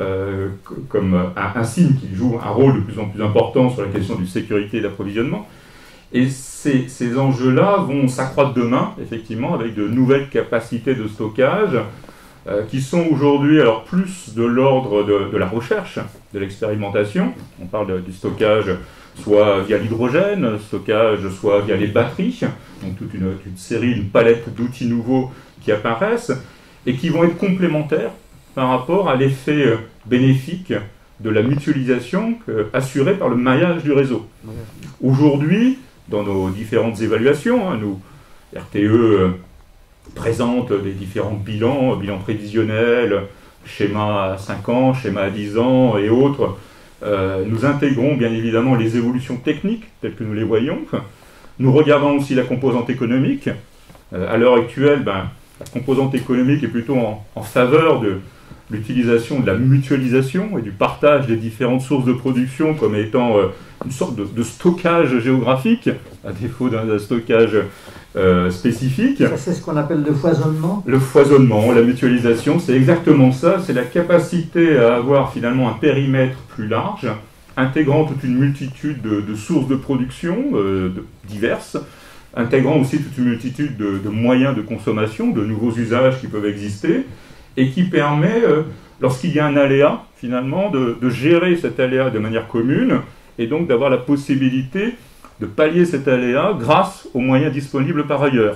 comme un signe qui joue un rôle de plus en plus important sur la question de sécurité d'approvisionnement. Et ces enjeux-là vont s'accroître demain, effectivement, avec de nouvelles capacités de stockage qui sont aujourd'hui alors plus de l'ordre de la recherche, de l'expérimentation. On parle du stockage soit via l'hydrogène, stockage soit via les batteries, donc toute une série, une palette d'outils nouveaux qui apparaissent et qui vont être complémentaires par rapport à l'effet bénéfique de la mutualisation assurée par le maillage du réseau. Aujourd'hui, dans nos différentes évaluations, hein, nous, RTE présente des différents bilans prévisionnels, schéma à 5 ans, schéma à 10 ans et autres. Nous intégrons bien évidemment les évolutions techniques telles que nous les voyons. Nous regardons aussi la composante économique. À l'heure actuelle, la composante économique est plutôt en faveur de l'utilisation de la mutualisation et du partage des différentes sources de production comme étant une sorte de stockage géographique, à défaut d'un stockage spécifique. Ça, c'est ce qu'on appelle le foisonnement. Le foisonnement, la mutualisation, c'est exactement ça. C'est la capacité à avoir finalement un périmètre plus large, intégrant toute une multitude de sources de production diverses, intégrant aussi toute une multitude de moyens de consommation, de nouveaux usages qui peuvent exister, et qui permet, lorsqu'il y a un aléa, finalement, de gérer cet aléa de manière commune, et donc d'avoir la possibilité de pallier cet aléa grâce aux moyens disponibles par ailleurs.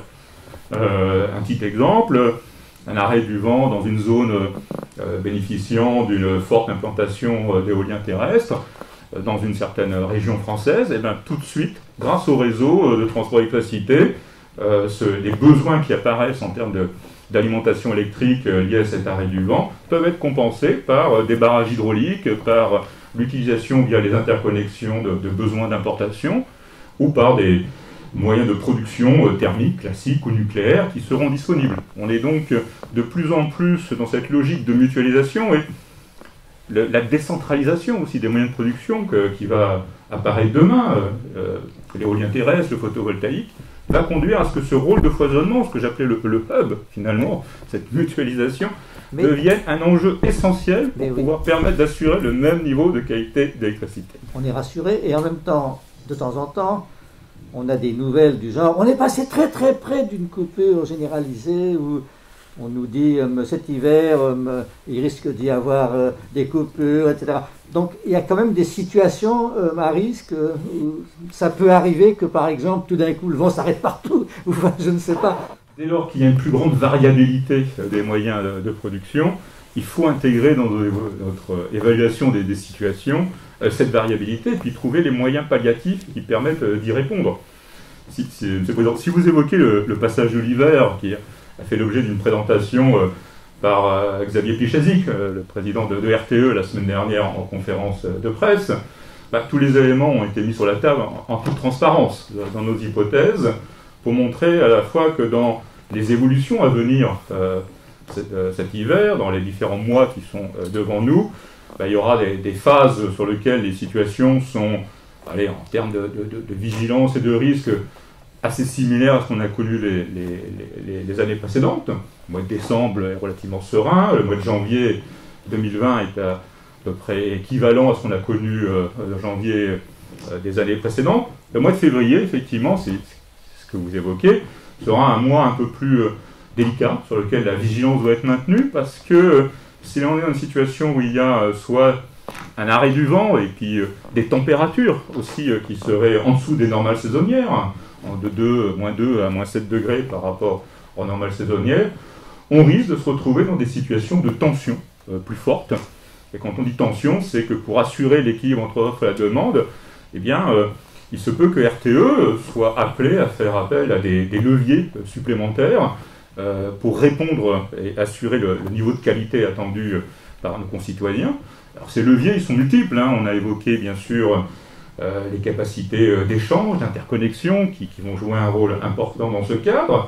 Un petit exemple, un arrêt du vent dans une zone bénéficiant d'une forte implantation d'éolien terrestre, dans une certaine région française, et bien tout de suite, grâce au réseau de transport d'électricité, les besoins qui apparaissent en termes d'alimentation électrique liés à cet arrêt du vent peuvent être compensés par des barrages hydrauliques, par l'utilisation via les interconnexions de besoins d'importation, ou par des moyens de production thermiques, classiques ou nucléaires qui seront disponibles. On est donc de plus en plus dans cette logique de mutualisation et la décentralisation aussi des moyens de production qui va apparaître demain, l'éolien terrestre, le photovoltaïque, va conduire à ce que ce rôle de foisonnement, ce que j'appelais le hub finalement, cette mutualisation, devienne un enjeu essentiel pour pouvoir permettre d'assurer le même niveau de qualité d'électricité. On est rassuré et en même temps, de temps en temps, on a des nouvelles du genre, on est passé très très près d'une coupure généralisée où on nous dit cet hiver, il risque d'y avoir des coupures, etc. Donc il y a quand même des situations à risque où ça peut arriver que par exemple tout d'un coup le vent s'arrête partout, ou je ne sais pas. Dès lors qu'il y a une plus grande variabilité des moyens de production, il faut intégrer dans notre évaluation des situations cette variabilité et puis trouver les moyens palliatifs qui permettent d'y répondre. Si vous évoquez le passage de l'hiver qui a fait l'objet d'une présentation par Xavier Plichazik, le président de RTE, la semaine dernière en conférence de presse, tous les éléments ont été mis sur la table en toute transparence dans nos hypothèses pour montrer à la fois que dans les évolutions à venir cet hiver, dans les différents mois qui sont devant nous, il y aura des phases sur lesquelles les situations sont, en termes de vigilance et de risque, assez similaires à ce qu'on a connu les années précédentes. Le mois de décembre est relativement serein, le mois de janvier 2020 est à peu près équivalent à ce qu'on a connu en janvier des années précédentes. Le mois de février, effectivement, c'est ce que vous évoquez, sera un mois un peu plus délicat, sur lequel la vigilance doit être maintenue, parce que si on est dans une situation où il y a soit un arrêt du vent et puis des températures aussi qui seraient en dessous des normales saisonnières, de moins 2 à moins 7 degrés par rapport aux normales saisonnières, on risque de se retrouver dans des situations de tension plus fortes. Et quand on dit tension, c'est que pour assurer l'équilibre entre l'offre et la demande, eh bien, il se peut que RTE soit appelé à faire appel à des leviers supplémentaires pour répondre et assurer le niveau de qualité attendu par nos concitoyens. Alors ces leviers, ils sont multiples. On a évoqué bien sûr les capacités d'échange, d'interconnexion qui vont jouer un rôle important dans ce cadre.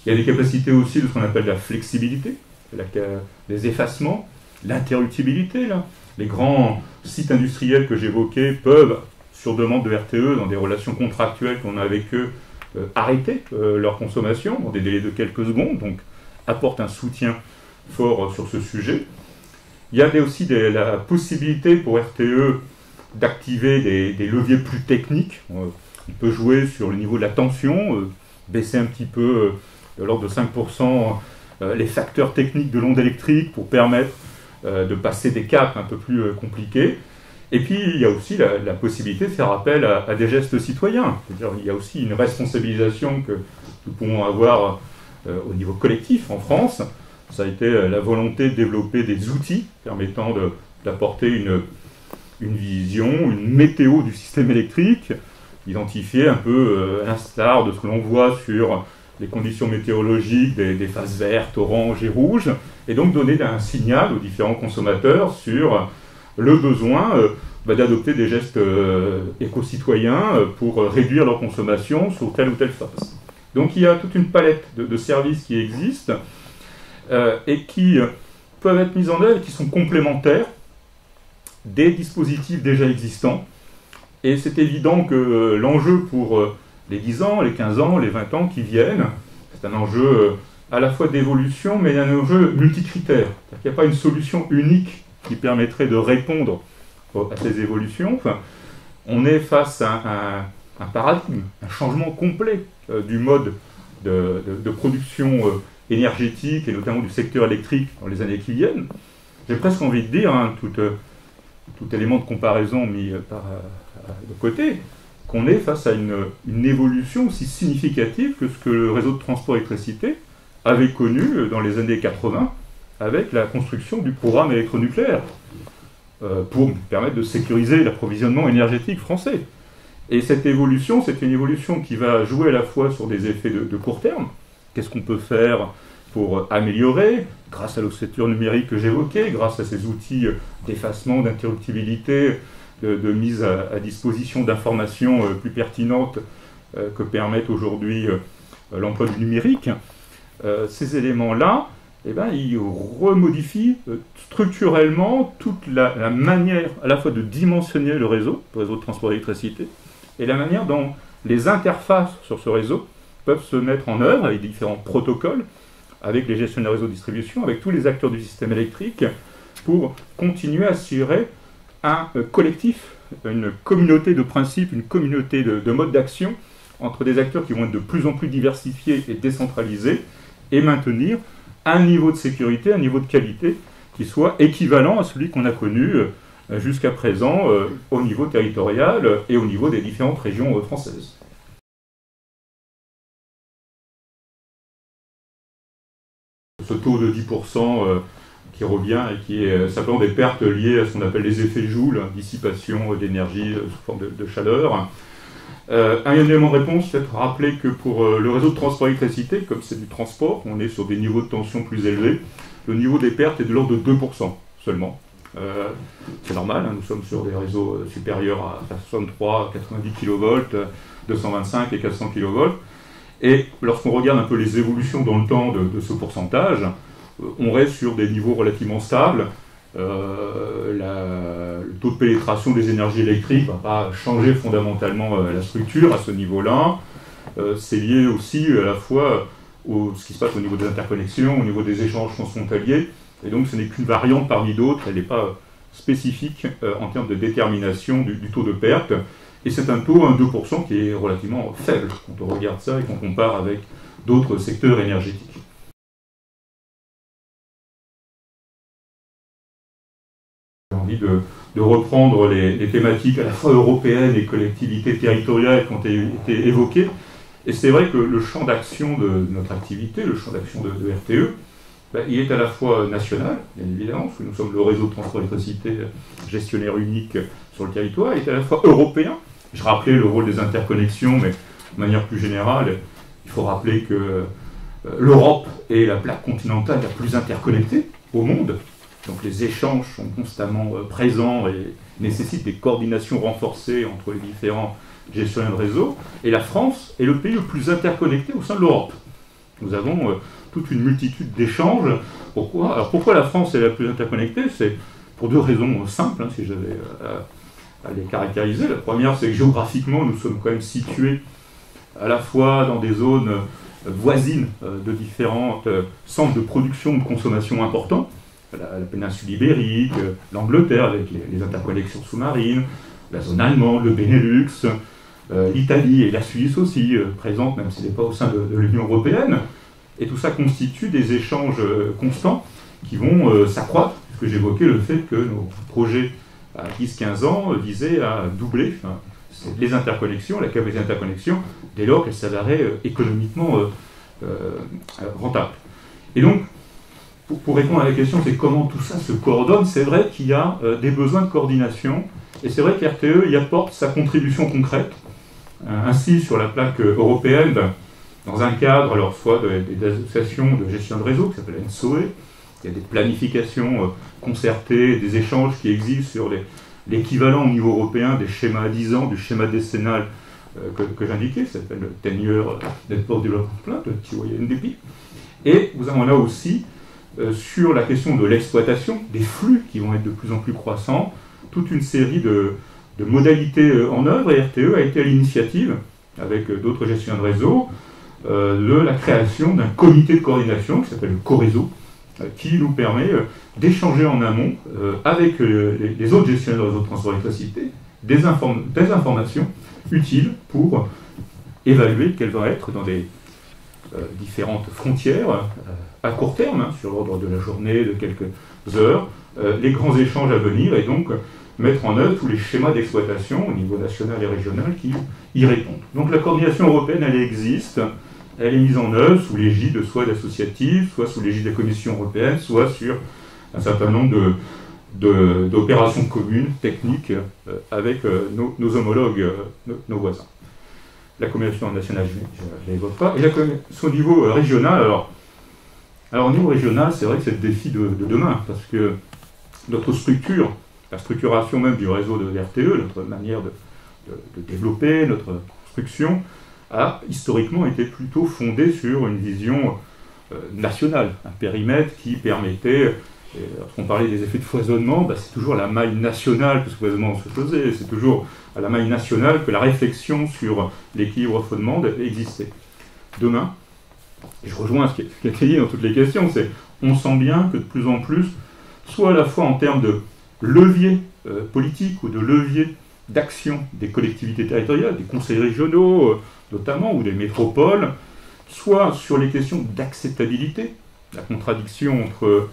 Il y a des capacités aussi de ce qu'on appelle la flexibilité, les effacements, l'interruptibilité. Les grands sites industriels que j'évoquais peuvent, sur demande de RTE, dans des relations contractuelles qu'on a avec eux, arrêter leur consommation dans des délais de quelques secondes, donc apporte un soutien fort sur ce sujet. Il y a aussi la possibilité pour RTE d'activer des leviers plus techniques. Il peut jouer sur le niveau de la tension, baisser un petit peu de l'ordre de 5% les facteurs techniques de l'onde électrique pour permettre de passer des caps un peu plus compliqués. Et puis, il y a aussi la possibilité de faire appel à des gestes citoyens. C'est-à-dire, il y a aussi une responsabilisation que nous pouvons avoir au niveau collectif en France. Ça a été la volonté de développer des outils permettant d'apporter une vision, une météo du système électrique, identifier un peu à l'instar de ce que l'on voit sur les conditions météorologiques des phases vertes, oranges et rouges, et donc donner un signal aux différents consommateurs sur le besoin d'adopter des gestes éco-citoyens pour réduire leur consommation sur telle ou telle phase. Donc il y a toute une palette de services qui existent et qui peuvent être mis en œuvre, qui sont complémentaires des dispositifs déjà existants. Et c'est évident que l'enjeu pour les 10 ans, les 15 ans, les 20 ans qui viennent, c'est un enjeu à la fois d'évolution, mais un enjeu multicritère. Il n'y a pas une solution unique qui permettrait de répondre à ces évolutions. Enfin, on est face à un paradigme, un changement complet du mode de production énergétique, et notamment du secteur électrique dans les années qui viennent. J'ai presque envie de dire, tout élément de comparaison mis de côté, qu'on est face à une évolution aussi significative que ce que le réseau de transport électricité avait connu dans les années 80 avec la construction du programme électronucléaire pour permettre de sécuriser l'approvisionnement énergétique français. Et cette évolution, c'est une évolution qui va jouer à la fois sur des effets de court terme. Qu'est-ce qu'on peut faire pour améliorer, grâce à l'ossature numérique que j'évoquais, grâce à ces outils d'effacement, d'interruptibilité, de mise à disposition d'informations plus pertinentes que permettent aujourd'hui l'emploi du numérique. Ces éléments-là, ils remodifient structurellement toute la manière à la fois de dimensionner le réseau de transport d'électricité, et la manière dont les interfaces sur ce réseau peuvent se mettre en œuvre avec différents protocoles, avec les gestionnaires réseau de distribution, avec tous les acteurs du système électrique, pour continuer à assurer un collectif, une communauté de principes, une communauté de modes d'action entre des acteurs qui vont être de plus en plus diversifiés et décentralisés, et maintenir un niveau de sécurité, un niveau de qualité qui soit équivalent à celui qu'on a connu jusqu'à présent au niveau territorial et au niveau des différentes régions françaises. Ce taux de 10% qui revient et qui est simplement des pertes liées à ce qu'on appelle les effets Joule, dissipation d'énergie sous forme de chaleur. Un élément de réponse, peut-être rappeler que pour le réseau de transport électricité, comme c'est du transport, on est sur des niveaux de tension plus élevés, le niveau des pertes est de l'ordre de 2% seulement. C'est normal, nous sommes sur des réseaux supérieurs à 63, 90 kV, 225 et 400 kV. Et lorsqu'on regarde un peu les évolutions dans le temps de ce pourcentage, on reste sur des niveaux relativement stables. Le taux de pénétration des énergies électriques ne va pas changer fondamentalement la structure à ce niveau-là. C'est lié aussi à la fois à ce qui se passe au niveau des interconnexions, au niveau des échanges transfrontaliers. Et donc ce n'est qu'une variante parmi d'autres, elle n'est pas spécifique en termes de détermination du taux de perte. Et c'est un taux, 2%, qui est relativement faible quand on regarde ça et qu'on compare avec d'autres secteurs énergétiques. J'ai envie de reprendre les thématiques à la fois européennes et collectivités territoriales qui ont été évoquées. Et c'est vrai que le champ d'action de notre activité, le champ d'action de RTE, il est à la fois national, bien évidemment, parce que nous sommes le réseau de transport d'électricité gestionnaire unique sur le territoire, il est à la fois européen. Je rappelais le rôle des interconnexions, mais de manière plus générale, il faut rappeler que l'Europe est la plaque continentale la plus interconnectée au monde. Donc les échanges sont constamment présents et nécessitent des coordinations renforcées entre les différents gestionnaires de réseau. Et la France est le pays le plus interconnecté au sein de l'Europe. Nous avons toute une multitude d'échanges. Pourquoi? Alors pourquoi la France est la plus interconnectée? C'est pour deux raisons simples, hein, si j'avais à les caractériser. La première, c'est que géographiquement, nous sommes quand même situés à la fois dans des zones voisines de différents centres de production, de consommation importants, la péninsule ibérique, l'Angleterre avec les interconnexions sous-marines, la zone allemande, le Benelux, l'Italie et la Suisse aussi, présentes, même si ce n'est pas au sein de l'Union européenne. Et tout ça constitue des échanges constants qui vont s'accroître, puisque j'évoquais le fait que nos projets à 10-15 ans visaient à doubler les interconnexions, la capacité d'interconnexion, dès lors qu'elles s'avéraient économiquement rentables. Et donc, pour répondre à la question, c'est comment tout ça se coordonne. C'est vrai qu'il y a des besoins de coordination, et c'est vrai qu'RTE y apporte sa contribution concrète. Ainsi, sur la plaque européenne, dans un cadre, alors soit des associations de gestion de réseau, qui s'appelle ENSOE, il y a des planifications concertées, des échanges qui existent sur l'équivalent au niveau européen des schémas à 10 ans, du schéma décennal que j'indiquais, ça s'appelle le 10-year Network Development Plan, le TYNDP. Et vous en avez aussi sur la question de l'exploitation, des flux qui vont être de plus en plus croissants, toute une série de modalités en œuvre, et RTE a été à l'initiative, avec d'autres gestionnaires de réseau, de la création d'un comité de coordination qui s'appelle le CORESO, qui nous permet d'échanger en amont avec les autres gestionnaires de réseau de transport d'électricité des informations utiles pour évaluer quelles vont être dans des différentes frontières à court terme, hein, sur l'ordre de la journée, de quelques heures, les grands échanges à venir, et donc mettre en œuvre tous les schémas d'exploitation au niveau national et régional qui y répondent. Donc la coordination européenne, elle existe. Elle est mise en œuvre sous l'égide soit d'associatifs, soit sous l'égide de la Commission européenne, soit sur un certain nombre d'opérations communes, techniques, avec nos homologues, nos voisins. La coordination nationale, je ne l'évoque pas. Et la coordination au niveau régional, alors au niveau régional, c'est vrai que c'est le défi de demain, parce que notre structure, la structuration même du réseau de RTE, notre manière de développer, notre construction, a historiquement été plutôt fondée sur une vision nationale, un périmètre qui permettait, lorsqu'on parlait des effets de foisonnement, c'est toujours à la maille nationale que ce foisonnement se faisait, c'est toujours à la maille nationale que la réflexion sur l'équilibre offre-demande existait. Demain, et je rejoins ce qui a été dit dans toutes les questions, c'est on sent bien que de plus en plus, soit à la fois en termes de levier politique ou de levier d'action des collectivités territoriales, des conseils régionaux notamment, ou des métropoles, soit sur les questions d'acceptabilité, la contradiction entre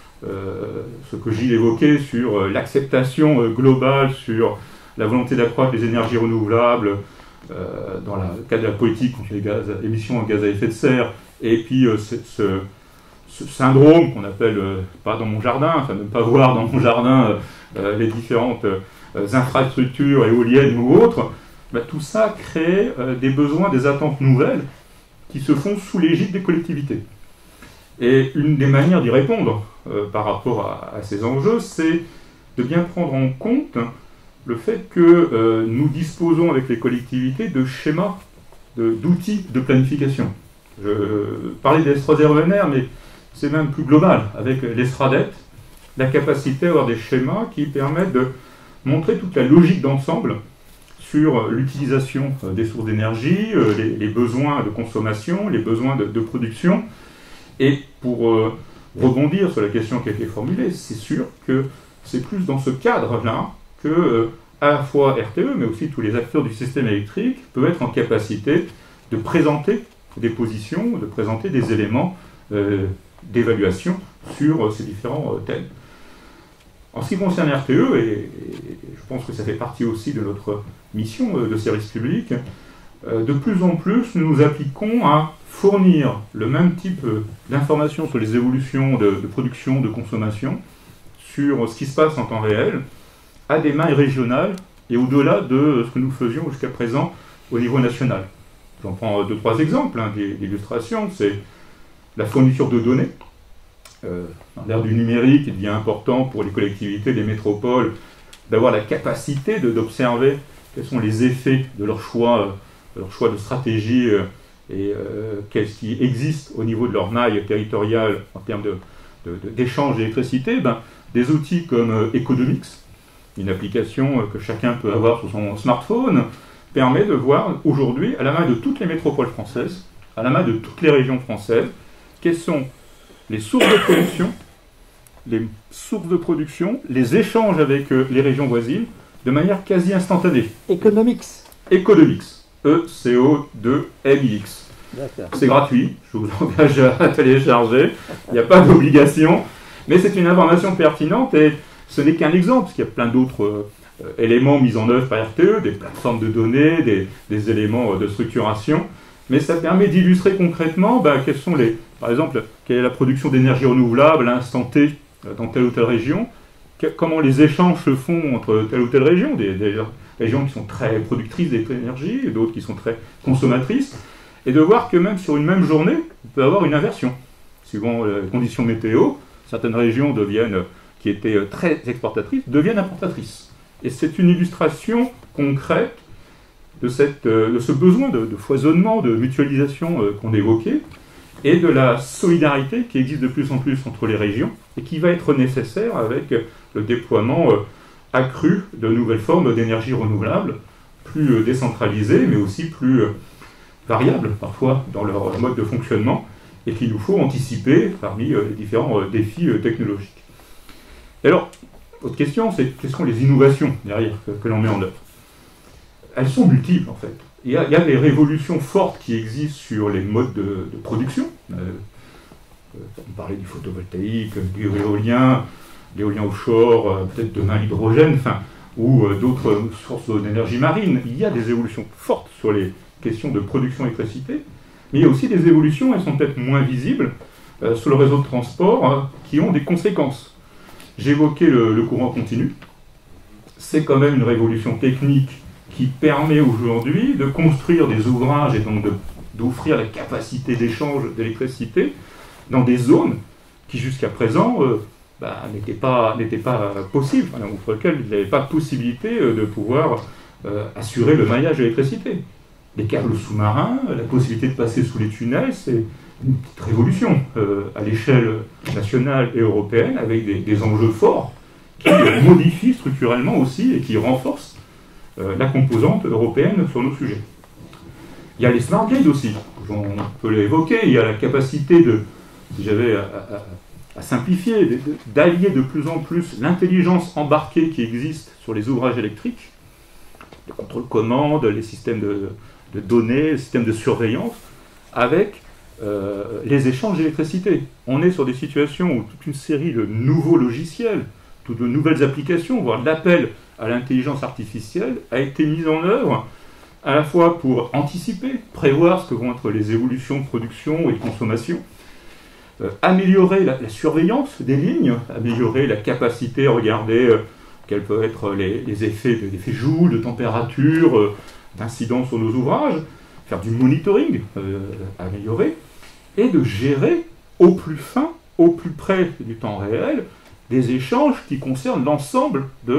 ce que Gilles évoquait sur l'acceptation globale, sur la volonté d'accroître les énergies renouvelables dans le cadre de la politique contre les émissions de gaz à effet de serre, et puis ce syndrome qu'on appelle pas dans mon jardin, enfin ne pas voir dans mon jardin les différentes infrastructures éoliennes ou autres, tout ça crée des besoins, des attentes nouvelles qui se font sous l'égide des collectivités. Et une des manières d'y répondre par rapport à ces enjeux, c'est de bien prendre en compte le fait que nous disposons avec les collectivités de schémas, d'outils de planification. Je parlais des SRODER-ENR, mais c'est même plus global, avec l'ESRADET, la capacité à avoir des schémas qui permettent de montrer toute la logique d'ensemble sur l'utilisation des sources d'énergie, les besoins de consommation, les besoins de production. Et pour rebondir sur la question qui a été formulée, c'est sûr que c'est plus dans ce cadre-là que à la fois RTE, mais aussi tous les acteurs du système électrique peuvent être en capacité de présenter des positions, de présenter des éléments d'évaluation sur ces différents thèmes. En ce qui concerne RTE, et je pense que ça fait partie aussi de notre mission de service public, de plus en plus nous nous appliquons à fournir le même type d'informations sur les évolutions de production, de consommation, sur ce qui se passe en temps réel, à des mailles régionales et au-delà de ce que nous faisions jusqu'à présent au niveau national. J'en prends 2-3 exemples d'illustration. C'est la fourniture de données. Dans l'ère du numérique, il devient important pour les collectivités, les métropoles, d'avoir la capacité d'observer quels sont les effets de leur choix de stratégie et qu'est-ce qui existe au niveau de leur maille territoriale en termes d'échange d'électricité, des outils comme Economix, une application que chacun peut avoir sur son smartphone, permet de voir aujourd'hui, à la main de toutes les métropoles françaises, à la main de toutes les régions françaises, quelles sont les sources de production, les échanges avec les régions voisines, de manière quasi instantanée. Economix. Economix. E-C-O-2-M-I-X. C'est gratuit, je vous engage à télécharger, il n'y a pas d'obligation, mais c'est une information pertinente et ce n'est qu'un exemple, parce qu'il y a plein d'autres éléments mis en œuvre par RTE, des plateformes de données, des éléments de structuration, mais ça permet d'illustrer concrètement par exemple, quelle est la production d'énergie renouvelable à l'instant T dans telle ou telle région, comment les échanges se font entre telle ou telle région, des régions qui sont très productrices d'énergie, et d'autres qui sont très consommatrices, et de voir que même sur une même journée, on peut avoir une inversion. Suivant les conditions météo, certaines régions qui étaient très exportatrices, deviennent importatrices. Et c'est une illustration concrète de ce besoin de foisonnement, de mutualisation qu'on évoquait, et de la solidarité qui existe de plus en plus entre les régions, et qui va être nécessaire avec le déploiement accru de nouvelles formes d'énergie renouvelable, plus décentralisées, mais aussi plus variables parfois dans leur mode de fonctionnement, et qu'il nous faut anticiper parmi les différents défis technologiques. Et alors, autre question, c'est quelles sont les innovations derrière que l'on met en œuvre? Elles sont multiples en fait. Il y a des révolutions fortes qui existent sur les modes de production. On parlait du photovoltaïque, du l'éolien offshore, peut-être demain l'hydrogène, ou d'autres sources d'énergie marine. Il y a des évolutions fortes sur les questions de production d'électricité, mais il y a aussi des évolutions, elles sont peut-être moins visibles, sur le réseau de transport, qui ont des conséquences. J'évoquais le courant continu. C'est quand même une révolution technique qui permet aujourd'hui de construire des ouvrages et donc d'offrir la capacité d'échange d'électricité dans des zones qui jusqu'à présent n'étaient pas possibles, ou pour lesquelles il n'y avait pas possibilité de pouvoir assurer le maillage d'électricité. Les câbles sous-marins, la possibilité de passer sous les tunnels, c'est une petite révolution à l'échelle nationale et européenne, avec des enjeux forts qui modifient structurellement aussi et qui renforcent la composante européenne sur nos sujets. Il y a les smart grids aussi, on peut l'évoquer, il y a la capacité si j'avais à simplifier, d'allier de plus en plus l'intelligence embarquée qui existe sur les ouvrages électriques, le contrôle-commande, les systèmes de données, les systèmes de surveillance, avec les échanges d'électricité. On est sur des situations où toute une série de nouveaux logiciels, toutes de nouvelles applications, voire de l'appel à l'intelligence artificielle, a été mise en œuvre à la fois pour anticiper, prévoir ce que vont être les évolutions de production et de consommation, améliorer la surveillance des lignes, améliorer la capacité à regarder quels peuvent être les effets Joule, de température, d'incidence sur nos ouvrages, faire du monitoring, améliorer, et de gérer au plus fin, au plus près du temps réel, des échanges qui concernent l'ensemble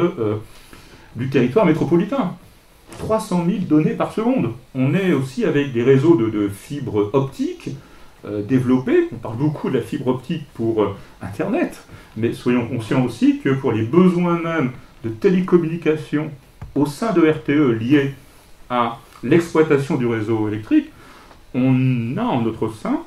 du territoire métropolitain. 300 000 données par seconde. On est aussi avec des réseaux de fibres optiques développés. On parle beaucoup de la fibre optique pour Internet, mais soyons conscients aussi que pour les besoins même de télécommunications au sein de RTE liés à l'exploitation du réseau électrique, on a en notre sein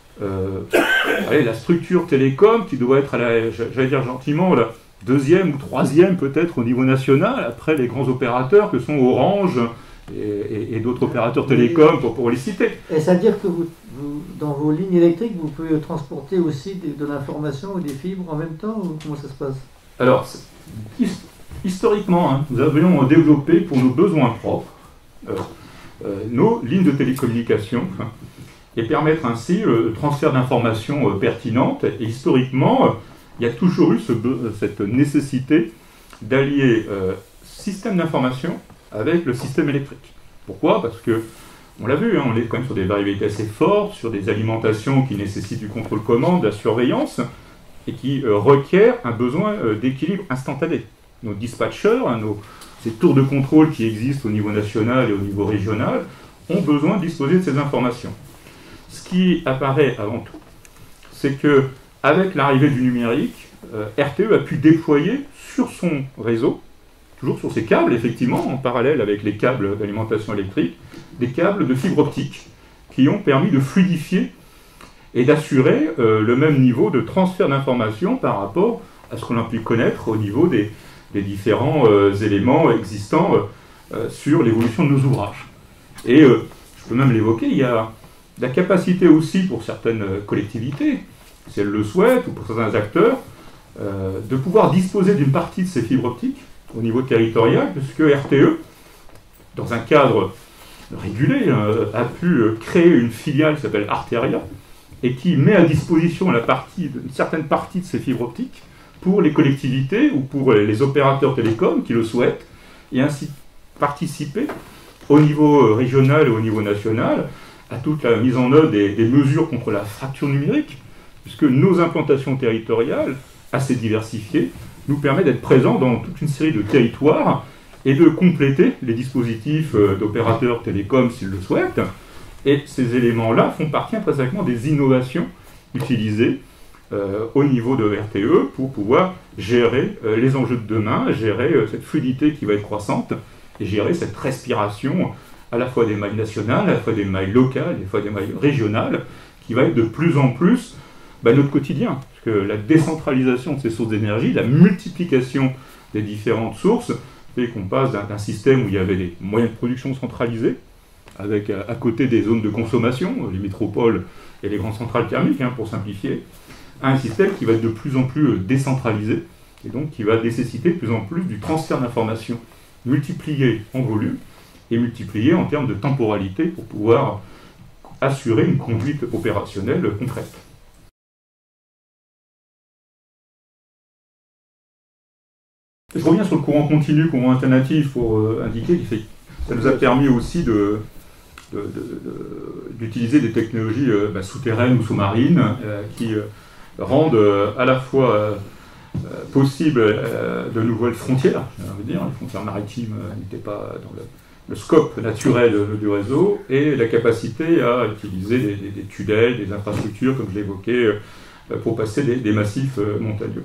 la structure télécom qui doit être, j'allais dire gentiment, la deuxième ou troisième peut-être au niveau national, après les grands opérateurs que sont Orange et d'autres opérateurs télécoms pour les citer. Et c'est-à-dire que vous, dans vos lignes électriques, vous pouvez transporter aussi de l'information ou des fibres en même temps, ou comment ça se passe? Alors, historiquement, nous avions développé pour nos besoins propres nos lignes de télécommunication et permettre ainsi le transfert d'informations pertinentes. Et historiquement, il y a toujours eu cette nécessité d'allier système d'information avec le système électrique. Pourquoi? Parce que, on l'a vu, on est quand même sur des variabilités assez fortes, sur des alimentations qui nécessitent du contrôle-commande, de la surveillance, et qui requièrent un besoin d'équilibre instantané. Nos dispatchers, ces tours de contrôle qui existent au niveau national et au niveau régional, ont besoin de disposer de ces informations. Ce qui apparaît avant tout, c'est qu'avec l'arrivée du numérique, RTE a pu déployer sur son réseau, toujours sur ses câbles, effectivement, en parallèle avec les câbles d'alimentation électrique, des câbles de fibre optique qui ont permis de fluidifier et d'assurer le même niveau de transfert d'informations par rapport à ce qu'on a pu connaître au niveau des différents éléments existants sur l'évolution de nos ouvrages. Et je peux même l'évoquer, il y a la capacité aussi pour certaines collectivités, si elles le souhaitent, ou pour certains acteurs, de pouvoir disposer d'une partie de ces fibres optiques au niveau territorial, puisque RTE, dans un cadre régulé, a pu créer une filiale qui s'appelle Arteria, et qui met à disposition une certaine partie de ces fibres optiques pour les collectivités ou pour les opérateurs télécoms qui le souhaitent, et ainsi participer au niveau régional et au niveau national à toute la mise en œuvre des mesures contre la fracture numérique, puisque nos implantations territoriales, assez diversifiées, nous permettent d'être présents dans toute une série de territoires et de compléter les dispositifs d'opérateurs télécoms s'ils le souhaitent. Et ces éléments-là font partie intrinsèquement des innovations utilisées au niveau de RTE pour pouvoir gérer les enjeux de demain, gérer cette fluidité qui va être croissante et gérer cette respiration à la fois des mailles nationales, à la fois des mailles locales, à la fois des mailles régionales, qui va être de plus en plus notre quotidien. Parce que la décentralisation de ces sources d'énergie, la multiplication des différentes sources, fait qu'on passe d'un système où il y avait des moyens de production centralisés, avec à côté des zones de consommation, les métropoles et les grandes centrales thermiques, pour simplifier, à un système qui va être de plus en plus décentralisé, et donc qui va nécessiter de plus en plus du transfert d'informations multiplié en volume, et multiplié en termes de temporalité pour pouvoir assurer une conduite opérationnelle concrète. Je reviens sur le courant continu, courant alternatif, pour indiquer que ça nous a permis aussi d'utiliser des technologies souterraines ou sous-marines qui rendent à la fois possible de nouvelles frontières, j'ai envie de dire, les frontières maritimes n'étaient pas dans le scope naturel du réseau, et la capacité à utiliser des tunnels, des infrastructures, comme je l'évoquais, pour passer des massifs montagneux.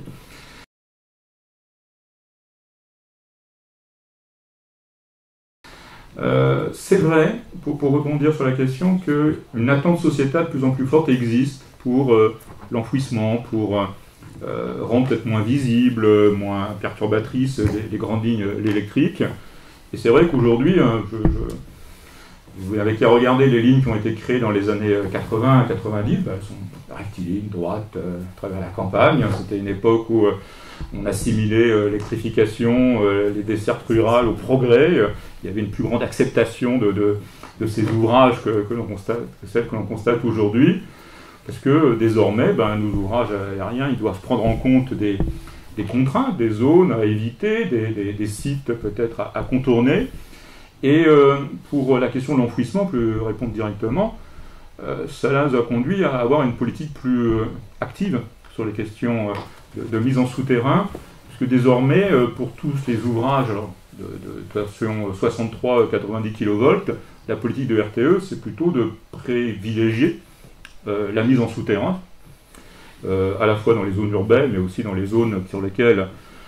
C'est vrai, pour rebondir sur la question, qu'une attente sociétale de plus en plus forte existe pour l'enfouissement, pour rendre peut-être moins visible, moins perturbatrice les grandes lignes électriques. Et c'est vrai qu'aujourd'hui, vous n'avez qu'à regarder les lignes qui ont été créées dans les années 80 et 90, elles sont rectilignes, droites, à travers la campagne. C'était une époque où on assimilait l'électrification, les dessertes rurales au progrès. Il y avait une plus grande acceptation de ces ouvrages que celle que l'on constate aujourd'hui. Parce que désormais, nos ouvrages aériens, ils doivent prendre en compte des contraintes, des zones à éviter, des sites peut-être à contourner. Et pour la question de l'enfouissement, pour répondre directement, cela nous a conduit à avoir une politique plus active sur les questions de mise en souterrain, puisque désormais, pour tous les ouvrages de version 63-90 kV, la politique de RTE, c'est plutôt de privilégier la mise en souterrain, à la fois dans les zones urbaines, mais aussi dans les zones sur lesquelles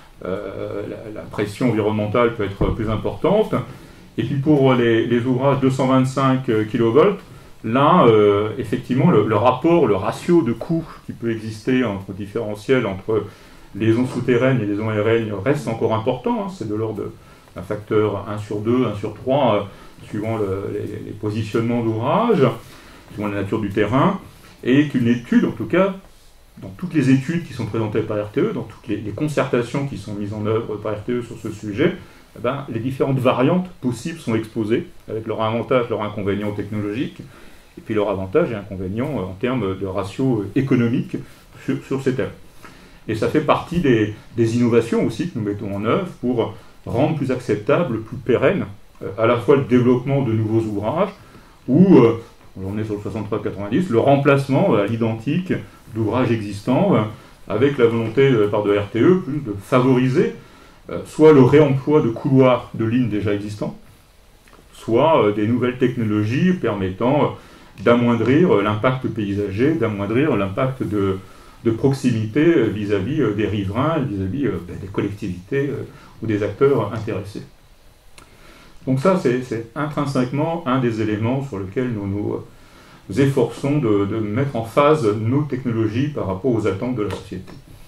la pression environnementale peut être plus importante. Et puis pour les ouvrages 225 kV, là, effectivement, le rapport, le ratio de coût qui peut exister entre différentiel entre les zones souterraines et les zones aériennes reste encore important. C'est de l'ordre d'un facteur 1 sur 2, 1 sur 3, suivant les positionnements d'ouvrages, suivant la nature du terrain, et qu'une étude, en tout cas, dans toutes les études qui sont présentées par RTE, dans toutes les concertations qui sont mises en œuvre par RTE sur ce sujet, les différentes variantes possibles sont exposées, avec leurs avantages, leurs inconvénients technologiques, et puis leurs avantages et inconvénients en termes de ratio économique sur ces thèmes. Et ça fait partie des innovations aussi que nous mettons en œuvre pour rendre plus acceptable, plus pérenne, à la fois le développement de nouveaux ouvrages, ou, on est sur le 63-90, le remplacement à l'identique d'ouvrages existants, avec la volonté de la part de RTE de favoriser soit le réemploi de couloirs de lignes déjà existants, soit des nouvelles technologies permettant d'amoindrir l'impact paysager, d'amoindrir l'impact de proximité vis-à-vis des riverains, vis-à-vis des collectivités ou des acteurs intéressés. Donc ça, c'est intrinsèquement un des éléments sur lesquels nous nous efforçons de mettre en phase nos technologies par rapport aux attentes de la société.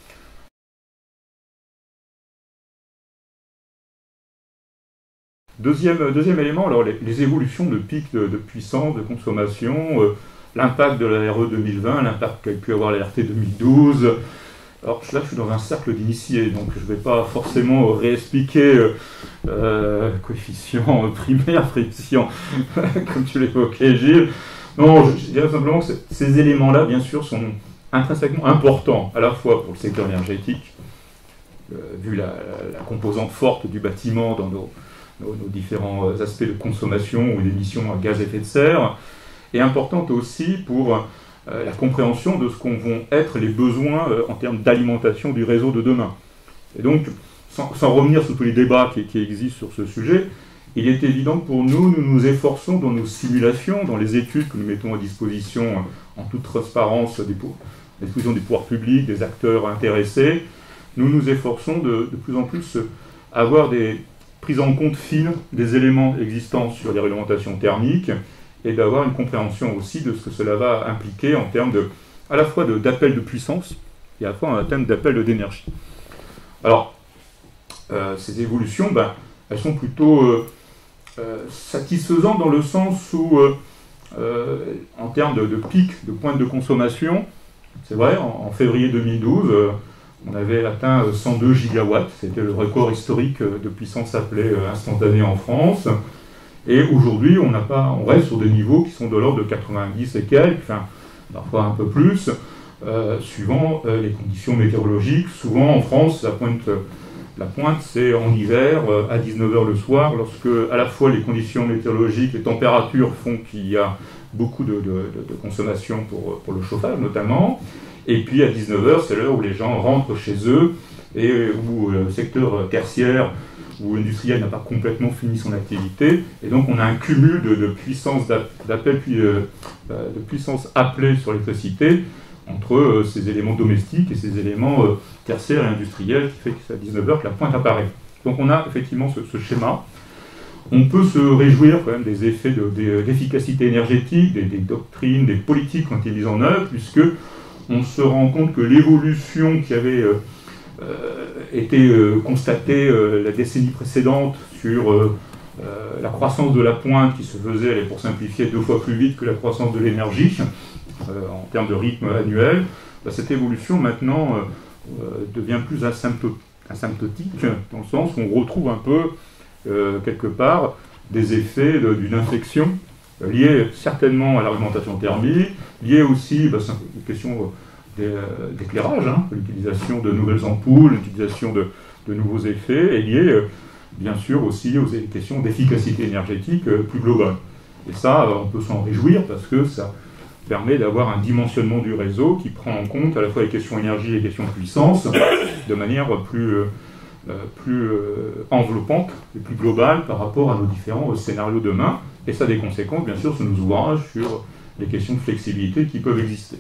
Deuxième élément, alors les évolutions de pics de puissance, de consommation, l'impact de la RE 2020, l'impact qu'a pu avoir la RT 2012. Alors là, je suis dans un cercle d'initiés, donc je ne vais pas forcément réexpliquer coefficient primaire, friction, comme tu l'évoquais, Gilles. Non, je dirais simplement que ces éléments-là, bien sûr, sont intrinsèquement importants, à la fois pour le secteur énergétique, vu la composante forte du bâtiment dans nos différents aspects de consommation ou d'émissions à gaz à effet de serre, et importante aussi pour la compréhension de ce qu'ont vont être les besoins en termes d'alimentation du réseau de demain. Et donc, sans revenir sur tous les débats qui existent sur ce sujet, il est évident que pour nous nous efforçons dans nos simulations, dans les études que nous mettons à disposition en toute transparence à disposition des pouvoirs publics, des acteurs intéressés, nous nous efforçons de plus en plus avoir des prise en compte fine des éléments existants sur les réglementations thermiques et d'avoir une compréhension aussi de ce que cela va impliquer en termes à la fois d'appel de puissance et à la fois en termes d'appel d'énergie. Alors, ces évolutions, elles sont plutôt satisfaisantes dans le sens où, en termes de pic, de pointe de consommation, c'est vrai, en février 2012, on avait atteint 102 gigawatts, c'était le record historique de puissance appelée instantanée en France. Et aujourd'hui, on reste sur des niveaux qui sont de l'ordre de 90 et quelques, enfin, parfois un peu plus, suivant les conditions météorologiques. Souvent en France, la pointe c'est en hiver, à 19h le soir, lorsque à la fois les conditions météorologiques, les températures font qu'il y a beaucoup de consommation pour le chauffage notamment. Et puis à 19h, c'est l'heure où les gens rentrent chez eux et où le secteur tertiaire ou industriel n'a pas complètement fini son activité. Et donc on a un cumul de puissance d'appel, puis de puissance appelée sur l'électricité entre ces éléments domestiques et ces éléments tertiaires et industriels qui fait que c'est à 19h que la pointe apparaît. Donc on a effectivement ce schéma. On peut se réjouir quand même des effets d'efficacité énergétique, des doctrines, des politiques qui ont été mises en œuvre, puisque on se rend compte que l'évolution qui avait été constatée la décennie précédente sur la croissance de la pointe qui se faisait, allez, pour simplifier, 2 fois plus vite que la croissance de l'énergie en termes de rythme annuel, cette évolution maintenant devient plus asymptotique dans le sens où on retrouve un peu quelque part des effets d'une inflexion liés certainement à l'argumentation thermique, liés aussi, c'est une question d'éclairage, l'utilisation de nouvelles ampoules, l'utilisation de nouveaux effets, et liés bien sûr aussi aux questions d'efficacité énergétique plus globale. Et ça, on peut s'en réjouir parce que ça permet d'avoir un dimensionnement du réseau qui prend en compte à la fois les questions énergie et les questions puissance de manière plus enveloppante et plus globale par rapport à nos différents scénarios demain. Et ça a des conséquences, bien sûr, sur nos ouvrages, sur les questions de flexibilité qui peuvent exister.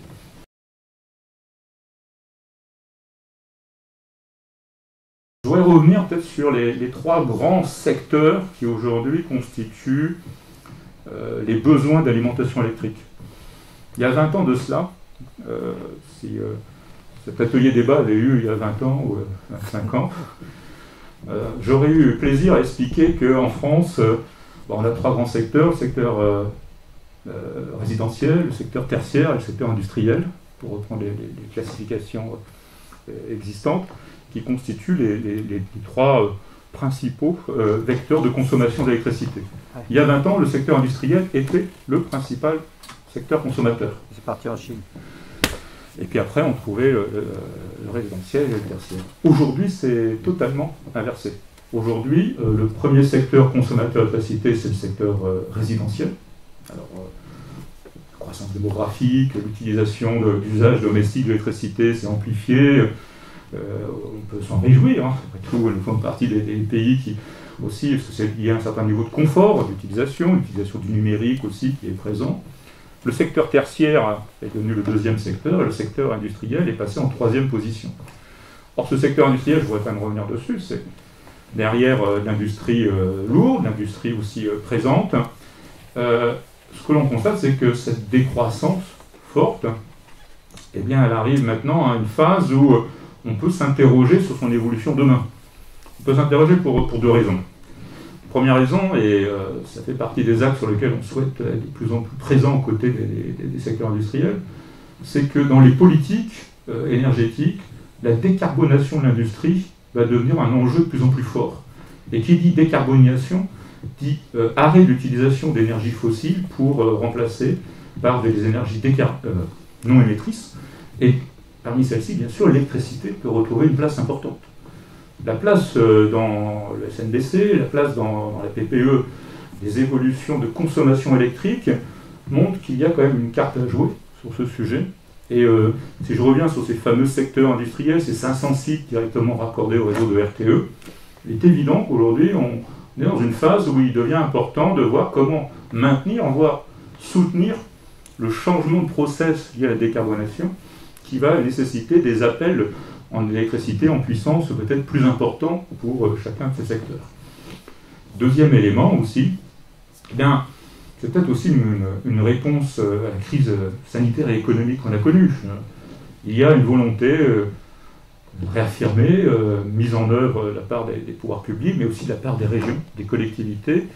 Je voudrais revenir peut-être sur les 3 grands secteurs qui aujourd'hui constituent les besoins d'alimentation électrique. Il y a 20 ans de cela, si cet atelier débat avait eu il y a 20 ans ou 25 ans, j'aurais eu plaisir à expliquer qu'en France, on a 3 grands secteurs, le secteur résidentiel, le secteur tertiaire et le secteur industriel, pour reprendre les classifications existantes, qui constituent les 3 principaux vecteurs de consommation d'électricité. Il y a 20 ans, le secteur industriel était le principal secteur consommateur. C'est parti en Chine. Et puis après, on trouvait le résidentiel et le tertiaire. Aujourd'hui, c'est totalement inversé. Aujourd'hui, le premier secteur consommateur d'électricité, c'est le secteur résidentiel. Alors, la croissance démographique, l'utilisation d'usages domestiques de l'électricité s'est amplifiée. On peut s'en réjouir. Après tout, nous faisons partie des pays qui aussi, parce qu'il y a un certain niveau de confort d'utilisation, l'utilisation du numérique aussi qui est présent. Le secteur tertiaire est devenu le deuxième secteur, et le secteur industriel est passé en troisième position. Or, ce secteur industriel, je voudrais quand même revenir dessus, c'est derrière l'industrie lourde, l'industrie aussi présente. Ce que l'on constate, c'est que cette décroissance forte, eh bien, elle arrive maintenant à une phase où on peut s'interroger sur son évolution demain. On peut s'interroger pour deux raisons. Première raison, et ça fait partie des axes sur lesquels on souhaite être de plus en plus présent aux côtés des secteurs industriels, c'est que dans les politiques énergétiques, la décarbonation de l'industrie va devenir un enjeu de plus en plus fort. Et qui dit décarbonisation, dit arrêt d'utilisation d'énergie fossile pour remplacer par des énergies non émettrices. Et parmi celles-ci, bien sûr, l'électricité peut retrouver une place importante. La place dans le SNBC, la place dans la PPE des évolutions de consommation électrique montre qu'il y a quand même une carte à jouer sur ce sujet. Et si je reviens sur ces fameux secteurs industriels, ces 500 sites directement raccordés au réseau de RTE, il est évident qu'aujourd'hui, on est dans une phase où il devient important de voir comment maintenir, voire soutenir le changement de process lié à la décarbonation qui va nécessiter des appels en électricité en puissance peut-être plus importants pour chacun de ces secteurs. Deuxième élément aussi, eh bien, c'est peut-être aussi une réponse à la crise sanitaire et économique qu'on a connue. Il y a une volonté réaffirmée, mise en œuvre de la part des pouvoirs publics, mais aussi de la part des régions, des collectivités,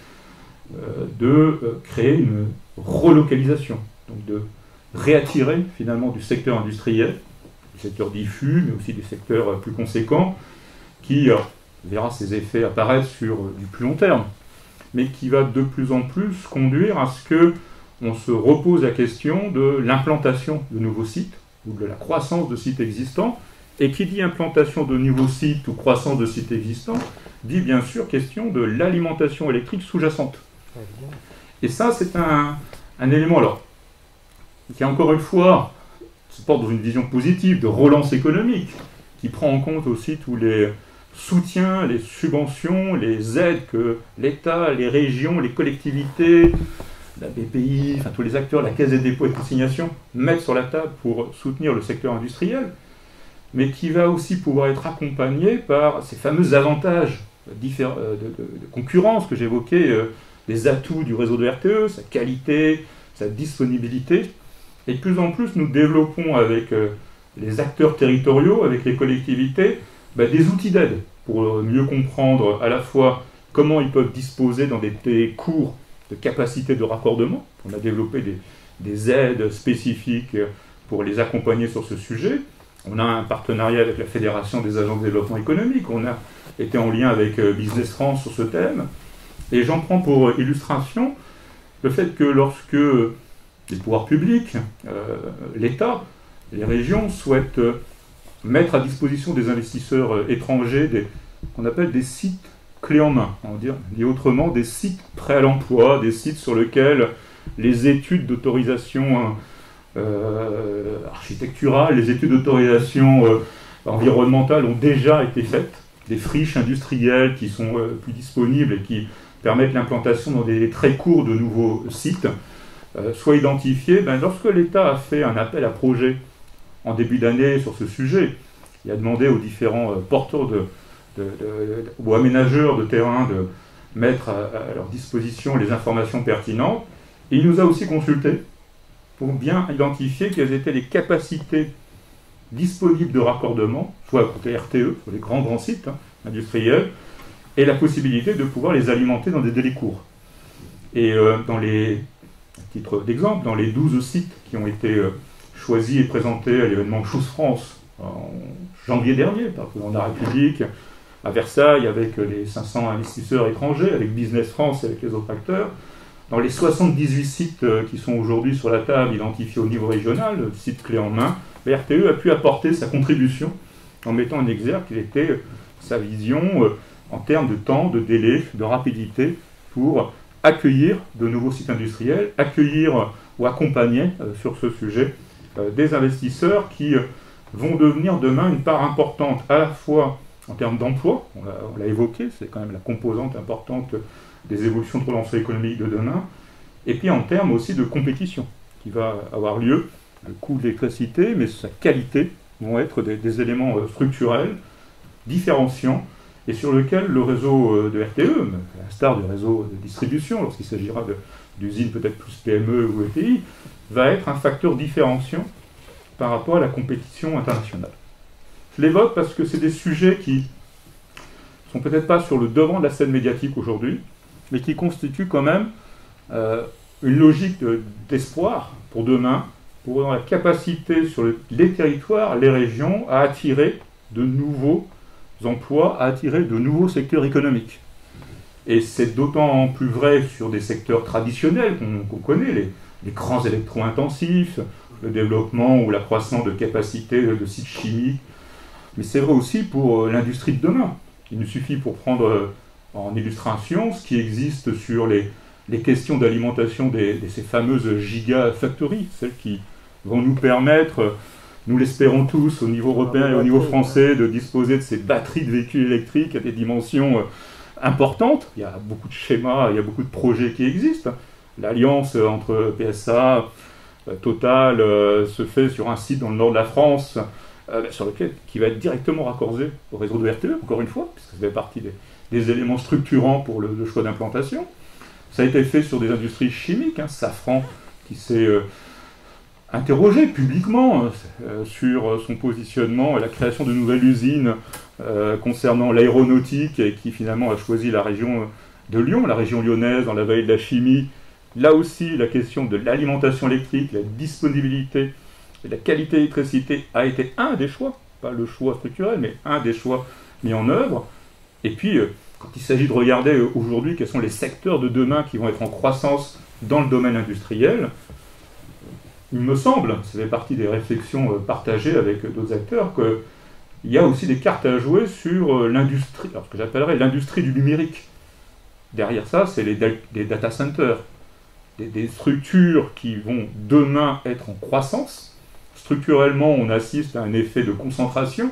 de créer une relocalisation, donc de réattirer finalement du secteur industriel, du secteur diffus, mais aussi des secteurs plus conséquents, qui verra ses effets apparaître sur du plus long terme, mais qui va de plus en plus conduire à ce qu'on se repose la question de l'implantation de nouveaux sites, ou de la croissance de sites existants, et qui dit implantation de nouveaux sites ou croissance de sites existants, dit bien sûr question de l'alimentation électrique sous-jacente. Et ça, c'est un élément, alors, qui encore une fois se porte dans une vision positive de relance économique, qui prend en compte aussi tous les soutiens, les subventions, les aides que l'État, les régions, les collectivités, la BPI, enfin tous les acteurs, la Caisse des dépôts et consignations mettent sur la table pour soutenir le secteur industriel, mais qui va aussi pouvoir être accompagné par ces fameux avantages de concurrence que j'évoquais, les atouts du réseau de RTE, sa qualité, sa disponibilité. Et de plus en plus, nous développons avec les acteurs territoriaux, avec les collectivités, des outils d'aide pour mieux comprendre à la fois comment ils peuvent disposer dans des cours de capacité de raccordement. On a développé des aides spécifiques pour les accompagner sur ce sujet. On a un partenariat avec la Fédération des agents de développement économique. On a été en lien avec Business France sur ce thème. Et j'en prends pour illustration le fait que lorsque les pouvoirs publics, l'État, les régions souhaitent mettre à disposition des investisseurs étrangers qu'on appelle des sites clés en main, on dit autrement des sites prêts à l'emploi, des sites sur lesquels les études d'autorisation architecturale, les études d'autorisation environnementale ont déjà été faites, des friches industrielles qui sont plus disponibles et qui permettent l'implantation dans des très courts de nouveaux sites, soient identifiés. Lorsque l'État a fait un appel à projet en début d'année sur ce sujet, il a demandé aux différents porteurs ou aménageurs de terrain de mettre à leur disposition les informations pertinentes. Et il nous a aussi consultés pour bien identifier quelles étaient les capacités disponibles de raccordement, soit côté RTE, sur les grands sites industriels, et la possibilité de pouvoir les alimenter dans des délais courts. Et à titre d'exemple, dans les 12 sites qui ont été choisis et présentés à l'événement Choose France en janvier dernier par le président de la République, à Versailles, avec les 500 investisseurs étrangers, avec Business France et avec les autres acteurs, dans les 78 sites qui sont aujourd'hui sur la table, identifiés au niveau régional, sites clés en main, la RTE a pu apporter sa contribution en mettant en exergue quelle était sa vision en termes de temps, de délai, de rapidité pour accueillir de nouveaux sites industriels, accueillir ou accompagner sur ce sujet des investisseurs qui vont devenir demain une part importante à la fois en termes d'emploi, on l'a évoqué, c'est quand même la composante importante des évolutions de relance économique de demain, et puis en termes aussi de compétition. qui va avoir lieu. Le coût de l'électricité, mais sa qualité vont être des éléments structurels, différenciants, et sur lequel le réseau de RTE, à l'instar du réseau de distribution, lorsqu'il s'agira d'usines peut-être plus PME ou ETI, va être un facteur différenciant par rapport à la compétition internationale. Je l'évoque parce que c'est des sujets qui sont peut-être pas sur le devant de la scène médiatique aujourd'hui, mais qui constituent quand même une logique d'espoir pour demain, pour la capacité sur les territoires, les régions, à attirer de nouveaux emplois, à attirer de nouveaux secteurs économiques. Et c'est d'autant plus vrai sur des secteurs traditionnels qu'on connaît, les grands électro-intensifs, le développement ou la croissance de capacités de sites chimiques. Mais c'est vrai aussi pour l'industrie de demain. Il nous suffit pour prendre en illustration ce qui existe sur les questions d'alimentation de ces fameuses gigafactories, celles qui vont nous permettre, nous l'espérons tous, au niveau européen et au niveau français, de disposer de ces batteries de véhicules électriques à des dimensions importantes. Il y a beaucoup de schémas, il y a beaucoup de projets qui existent. L'alliance entre PSA, Total, se fait sur un site dans le nord de la France, qui va être directement raccordé au réseau de RTE, encore une fois, puisque ça fait partie des éléments structurants pour le choix d'implantation. Ça a été fait sur des industries chimiques, Safran qui s'est interrogé publiquement sur son positionnement et la création de nouvelles usines concernant l'aéronautique et qui finalement a choisi la région de Lyon, la région lyonnaise, dans la vallée de la chimie. Là aussi, la question de l'alimentation électrique, la disponibilité et la qualité d'électricité a été un des choix, pas le choix structurel, mais un des choix mis en œuvre. Et puis, quand il s'agit de regarder aujourd'hui quels sont les secteurs de demain qui vont être en croissance dans le domaine industriel, il me semble, ça fait partie des réflexions partagées avec d'autres acteurs, qu'il y a aussi des cartes à jouer sur l'industrie, ce que j'appellerais l'industrie du numérique. Derrière ça, c'est des data centers, des structures qui vont demain être en croissance. Structurellement, on assiste à un effet de concentration.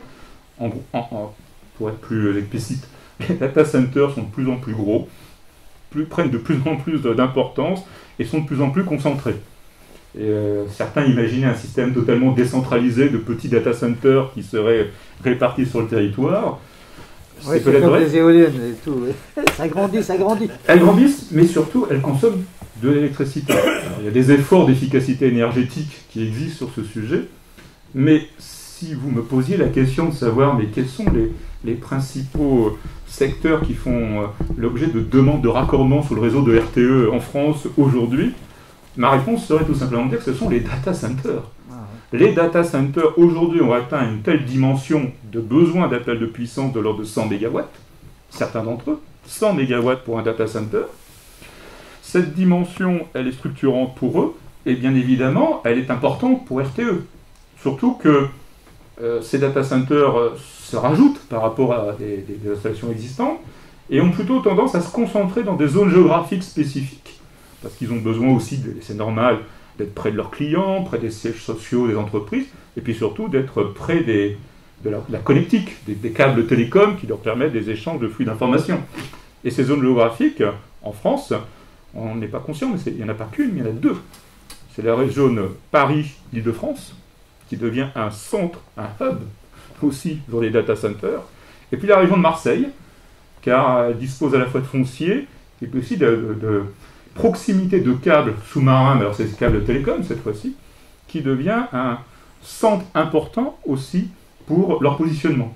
Pour être plus explicite, les data centers sont de plus en plus gros, prennent de plus en plus d'importance et sont de plus en plus concentrés. Et, certains imaginaient un système totalement décentralisé de petits data centers qui seraient répartis sur le territoire. Oui, c'est comme les éoliennes et tout. Ça grandit, ça grandit. Elles grandissent, mais surtout, elles consomment de l'électricité. Il y a des efforts d'efficacité énergétique qui existent sur ce sujet, mais si vous me posiez la question de savoir mais quels sont les principaux secteurs qui font l'objet de demandes de raccordement sur le réseau de RTE en France aujourd'hui, ma réponse serait tout simplement de dire que ce sont les data centers. Les data centers, aujourd'hui, ont atteint une telle dimension de besoin d'appel de puissance de l'ordre de 100 MW, certains d'entre eux, 100 MW pour un data center. Cette dimension, elle est structurante pour eux, et bien évidemment, elle est importante pour RTE. Surtout que ces data centers se rajoutent par rapport à des installations existantes, et ont plutôt tendance à se concentrer dans des zones géographiques spécifiques, parce qu'ils ont besoin aussi, c'est normal, d'être près de leurs clients, près des sièges sociaux des entreprises, et puis surtout d'être près de la connectique, des câbles télécoms qui leur permettent des échanges de flux d'informations. Et ces zones géographiques, en France, on n'est pas conscient, mais il n'y en a pas qu'une, mais il y en a deux. C'est la région Paris-Île-de-France, qui devient un centre, un hub, aussi dans les data centers, et puis la région de Marseille, car elle dispose à la fois de foncier, et puis aussi de proximité de câbles sous-marins, mais alors c'est des câbles télécom cette fois-ci, qui devient un centre important aussi pour leur positionnement.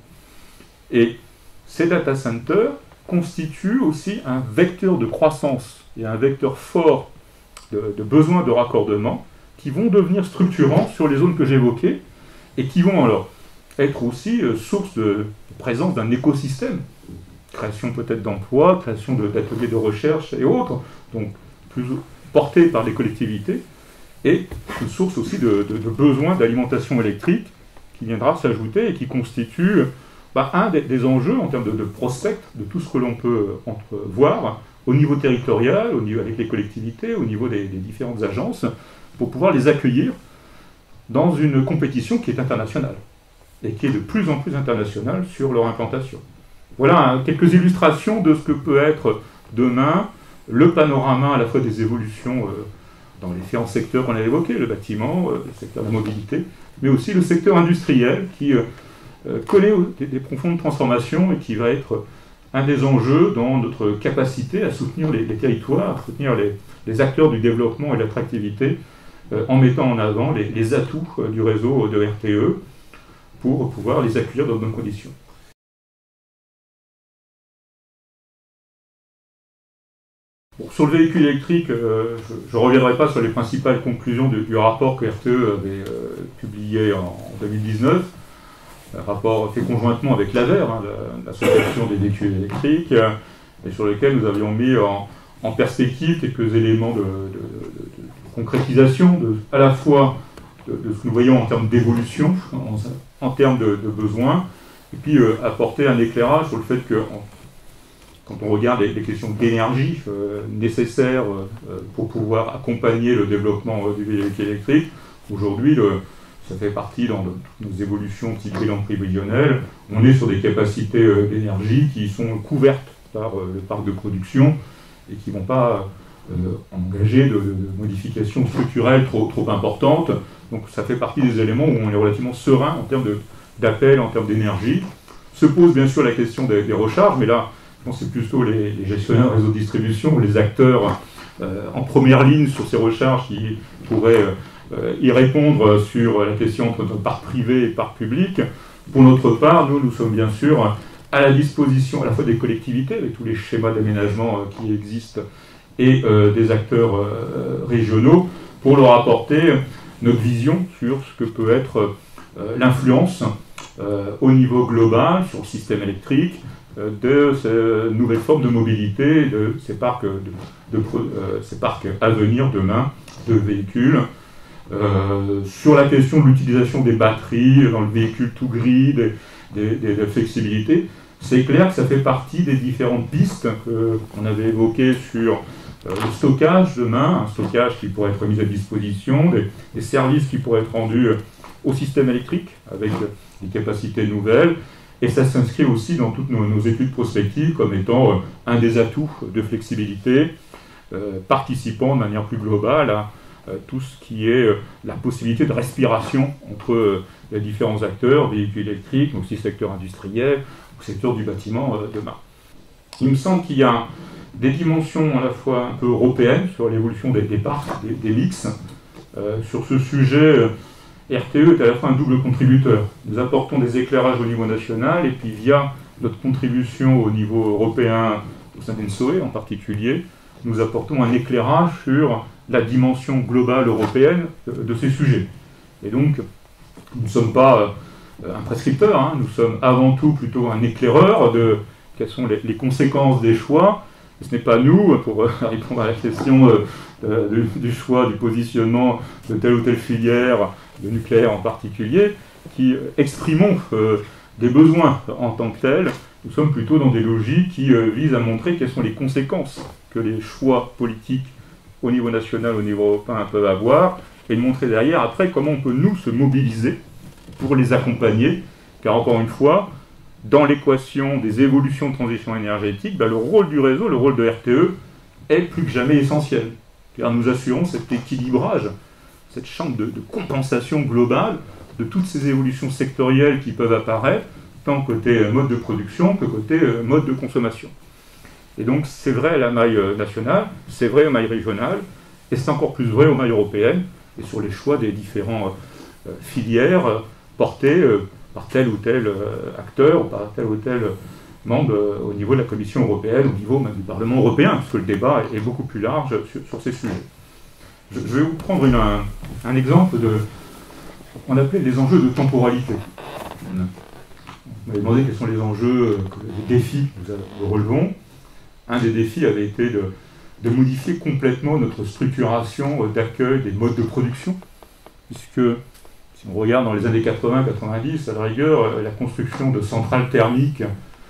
Et ces data centers constituent aussi un vecteur de croissance et un vecteur fort de besoin de raccordement qui vont devenir structurants sur les zones que j'évoquais et qui vont alors être aussi source de présence d'un écosystème, création peut-être d'emplois, création d'ateliers de recherche et autres, donc plus portés par les collectivités, et une source aussi de besoins d'alimentation électrique qui viendra s'ajouter et qui constitue un des enjeux en termes de prospect de tout ce que l'on peut voir au niveau territorial, avec les collectivités, au niveau des différentes agences, pour pouvoir les accueillir dans une compétition qui est internationale et qui est de plus en plus internationale sur leur implantation. Voilà quelques illustrations de ce que peut être demain le panorama à la fois des évolutions dans les différents secteurs qu'on a évoqués, le bâtiment, le secteur de la mobilité, mais aussi le secteur industriel qui connaît des profondes transformations et qui va être un des enjeux dans notre capacité à soutenir les territoires, à soutenir les acteurs du développement et de l'attractivité, en mettant en avant les atouts du réseau de RTE pour pouvoir les accueillir dans de bonnes conditions. Bon, sur le véhicule électrique, je ne reviendrai pas sur les principales conclusions du rapport que RTE avait publié en 2019, un rapport fait conjointement avec l'AVER, l'association des véhicules électriques, et sur lequel nous avions mis en perspective quelques éléments de concrétisation, à la fois de ce que nous voyons en termes d'évolution, en termes de besoins, et puis apporter un éclairage sur le fait que quand on regarde les questions d'énergie nécessaires pour pouvoir accompagner le développement du véhicule électrique, aujourd'hui, ça fait partie dans nos évolutions type bilan prévisionnel, on est sur des capacités d'énergie qui sont couvertes par le parc de production et qui ne vont pas engager de modifications structurelles trop importantes. Donc ça fait partie des éléments où on est relativement serein en termes d'appel, en termes d'énergie. Se pose bien sûr la question des recharges, mais là, je pense que c'est plutôt les gestionnaires de réseau de distribution, les acteurs en première ligne sur ces recharges qui pourraient y répondre sur la question entre parc privé et parc public. Pour notre part, nous sommes bien sûr à la disposition à la fois des collectivités, avec tous les schémas d'aménagement qui existent, et des acteurs régionaux, pour leur apporter notre vision sur ce que peut être l'influence au niveau global sur le système électrique de ces nouvelles formes de mobilité, de ces parcs, ces parcs à venir demain de véhicules. Sur la question de l'utilisation des batteries dans le véhicule tout gris, de flexibilité, c'est clair que ça fait partie des différentes pistes qu'on avait évoquées sur le stockage demain, un stockage qui pourrait être mis à disposition, des services qui pourraient être rendus au système électrique avec des capacités nouvelles, et ça s'inscrit aussi dans toutes nos études prospectives comme étant un des atouts de flexibilité, participant de manière plus globale à tout ce qui est la possibilité de respiration entre les différents acteurs, véhicules électriques, mais aussi secteur industriel, ou secteur du bâtiment demain. Il me semble qu'il y a des dimensions à la fois un peu européennes sur l'évolution des parcs, des mix. Sur ce sujet, RTE est à la fois un double contributeur. Nous apportons des éclairages au niveau national, et puis via notre contribution au niveau européen, au sein d'ENSOE en particulier, nous apportons un éclairage sur la dimension globale européenne de ces sujets. Et donc, nous ne sommes pas un prescripteur, nous sommes avant tout plutôt un éclaireur de quelles sont les conséquences des choix. Et ce n'est pas nous, pour répondre à la question du choix, du positionnement de telle ou telle filière, de nucléaire en particulier, qui exprimons des besoins en tant que tels. Nous sommes plutôt dans des logiques qui visent à montrer quelles sont les conséquences que les choix politiques au niveau national, au niveau européen peuvent avoir, et de montrer derrière après comment on peut nous se mobiliser pour les accompagner, car encore une fois, dans l'équation des évolutions de transition énergétique, le rôle du réseau, le rôle de RTE est plus que jamais essentiel, car nous assurons cet équilibrage, cette chambre de compensation globale de toutes ces évolutions sectorielles qui peuvent apparaître, tant côté mode de production que côté mode de consommation. Et donc c'est vrai à la maille nationale, c'est vrai aux mailles régionales, et c'est encore plus vrai aux mailles européennes, et sur les choix des différents filières portées par tel ou tel acteur, ou par tel ou tel membre au niveau de la Commission européenne, au niveau même du Parlement européen, puisque le débat est beaucoup plus large sur ces sujets. Je vais vous prendre un exemple de ce qu'on appelait les enjeux de temporalité. Vous m'avez demandé quels sont les enjeux, les défis que nous relevons. Un des défis avait été de modifier complètement notre structuration d'accueil des modes de production, puisque si on regarde dans les années 80-90, à la rigueur, la construction de centrales thermiques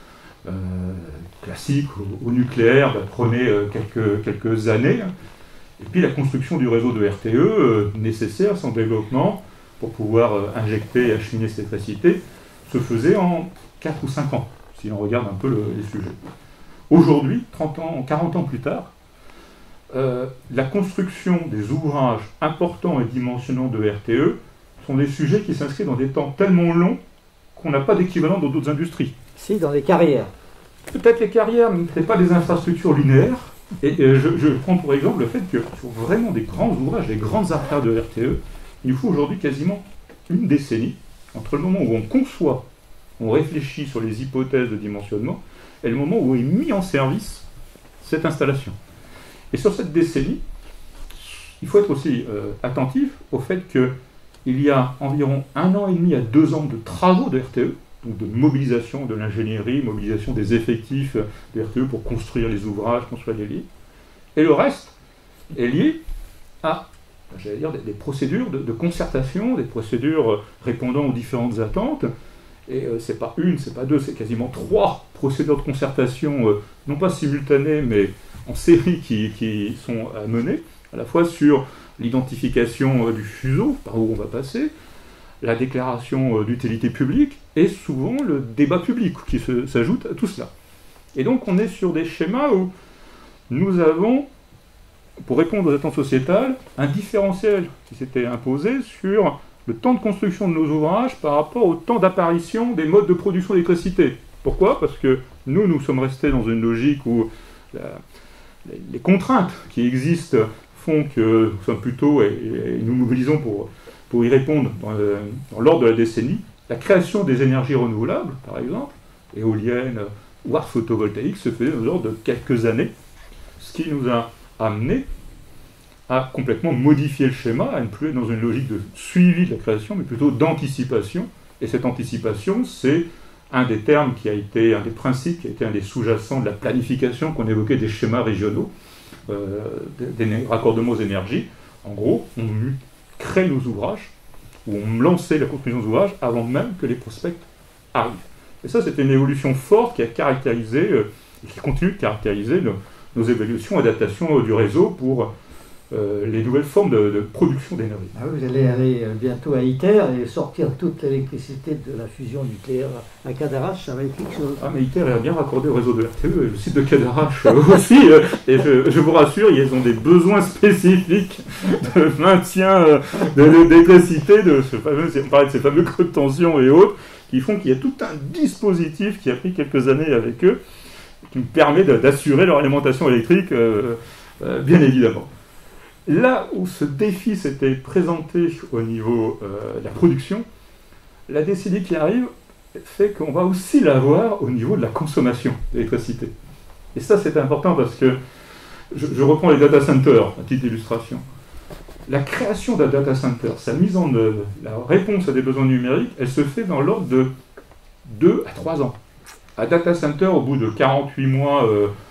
classiques au nucléaire prenait quelques années, et puis la construction du réseau de RTE, nécessaire, son développement, pour pouvoir injecter et acheminer cette électricité, se faisait en 4 ou 5 ans, si on regarde un peu les sujets. Aujourd'hui, 30 ans, 40 ans plus tard, la construction des ouvrages importants et dimensionnants de RTE sont des sujets qui s'inscrivent dans des temps tellement longs qu'on n'a pas d'équivalent dans d'autres industries. Si, dans les carrières. Peut-être les carrières, mais ce n'est pas des infrastructures linéaires. Et je prends pour exemple le fait que sur vraiment des grands ouvrages, des grandes artères de RTE, il faut aujourd'hui quasiment une décennie entre le moment où on conçoit, on réfléchit sur les hypothèses de dimensionnement, et le moment où est mis en service cette installation. Et sur cette décennie, il faut être aussi attentif au fait qu'il y a environ 1 an et demi à 2 ans de travaux de RTE, donc de mobilisation de l'ingénierie, mobilisation des effectifs de RTE pour construire les ouvrages, construire les lits. Et le reste est lié à, j'allais dire, des procédures de concertation, des procédures répondant aux différentes attentes. Et c'est pas une, c'est pas deux, c'est quasiment 3 procédures de concertation, non pas simultanées, mais en série qui sont à mener, à la fois sur l'identification du fuseau, par où on va passer, la déclaration d'utilité publique, et souvent le débat public qui s'ajoute à tout cela. Et donc on est sur des schémas où nous avons, pour répondre aux attentes sociétales, un différentiel qui s'était imposé sur le temps de construction de nos ouvrages par rapport au temps d'apparition des modes de production d'électricité. Pourquoi ? Parce que nous sommes restés dans une logique où les contraintes qui existent font que nous sommes plutôt, et nous mobilisons pour y répondre dans l'ordre de la décennie, la création des énergies renouvelables, par exemple, éoliennes ou art photovoltaïque, se fait dans l'ordre de quelques années, ce qui nous a amené à complètement modifier le schéma, à ne plus être dans une logique de suivi de la création, mais plutôt d'anticipation. Et cette anticipation, c'est un des termes qui a été, un des principes qui a été un des sous-jacents de la planification qu'on évoquait des schémas régionaux, des raccordements aux énergies. En gros, on crée nos ouvrages, ou on lançait la construction des ouvrages avant même que les prospects arrivent. Et ça, c'était une évolution forte qui a caractérisé, et qui continue de caractériser nos évolutions, adaptations du réseau pour les nouvelles formes de production d'énergie. Ah oui, vous allez aller bientôt à ITER et sortir toute l'électricité de la fusion nucléaire à Cadarache, ça va être quelque chose. Ah, mais ITER est bien raccordé au réseau de RTE, et le site de Cadarache aussi, et je vous rassure, ils ont des besoins spécifiques de maintien d'électricité, on parlait de ces fameux creux de tension et autres, qui font qu'il y a tout un dispositif qui a pris quelques années avec eux, qui me permet d'assurer leur alimentation électrique, bien évidemment. Là où ce défi s'était présenté au niveau de la production, la décennie qui arrive fait qu'on va aussi l'avoir au niveau de la consommation d'électricité. Et ça, c'est important parce que je reprends les data centers à titre d'illustration. La création d'un data center, sa mise en œuvre, la réponse à des besoins numériques, elle se fait dans l'ordre de 2 à 3 ans. Un data center, au bout de 48 mois,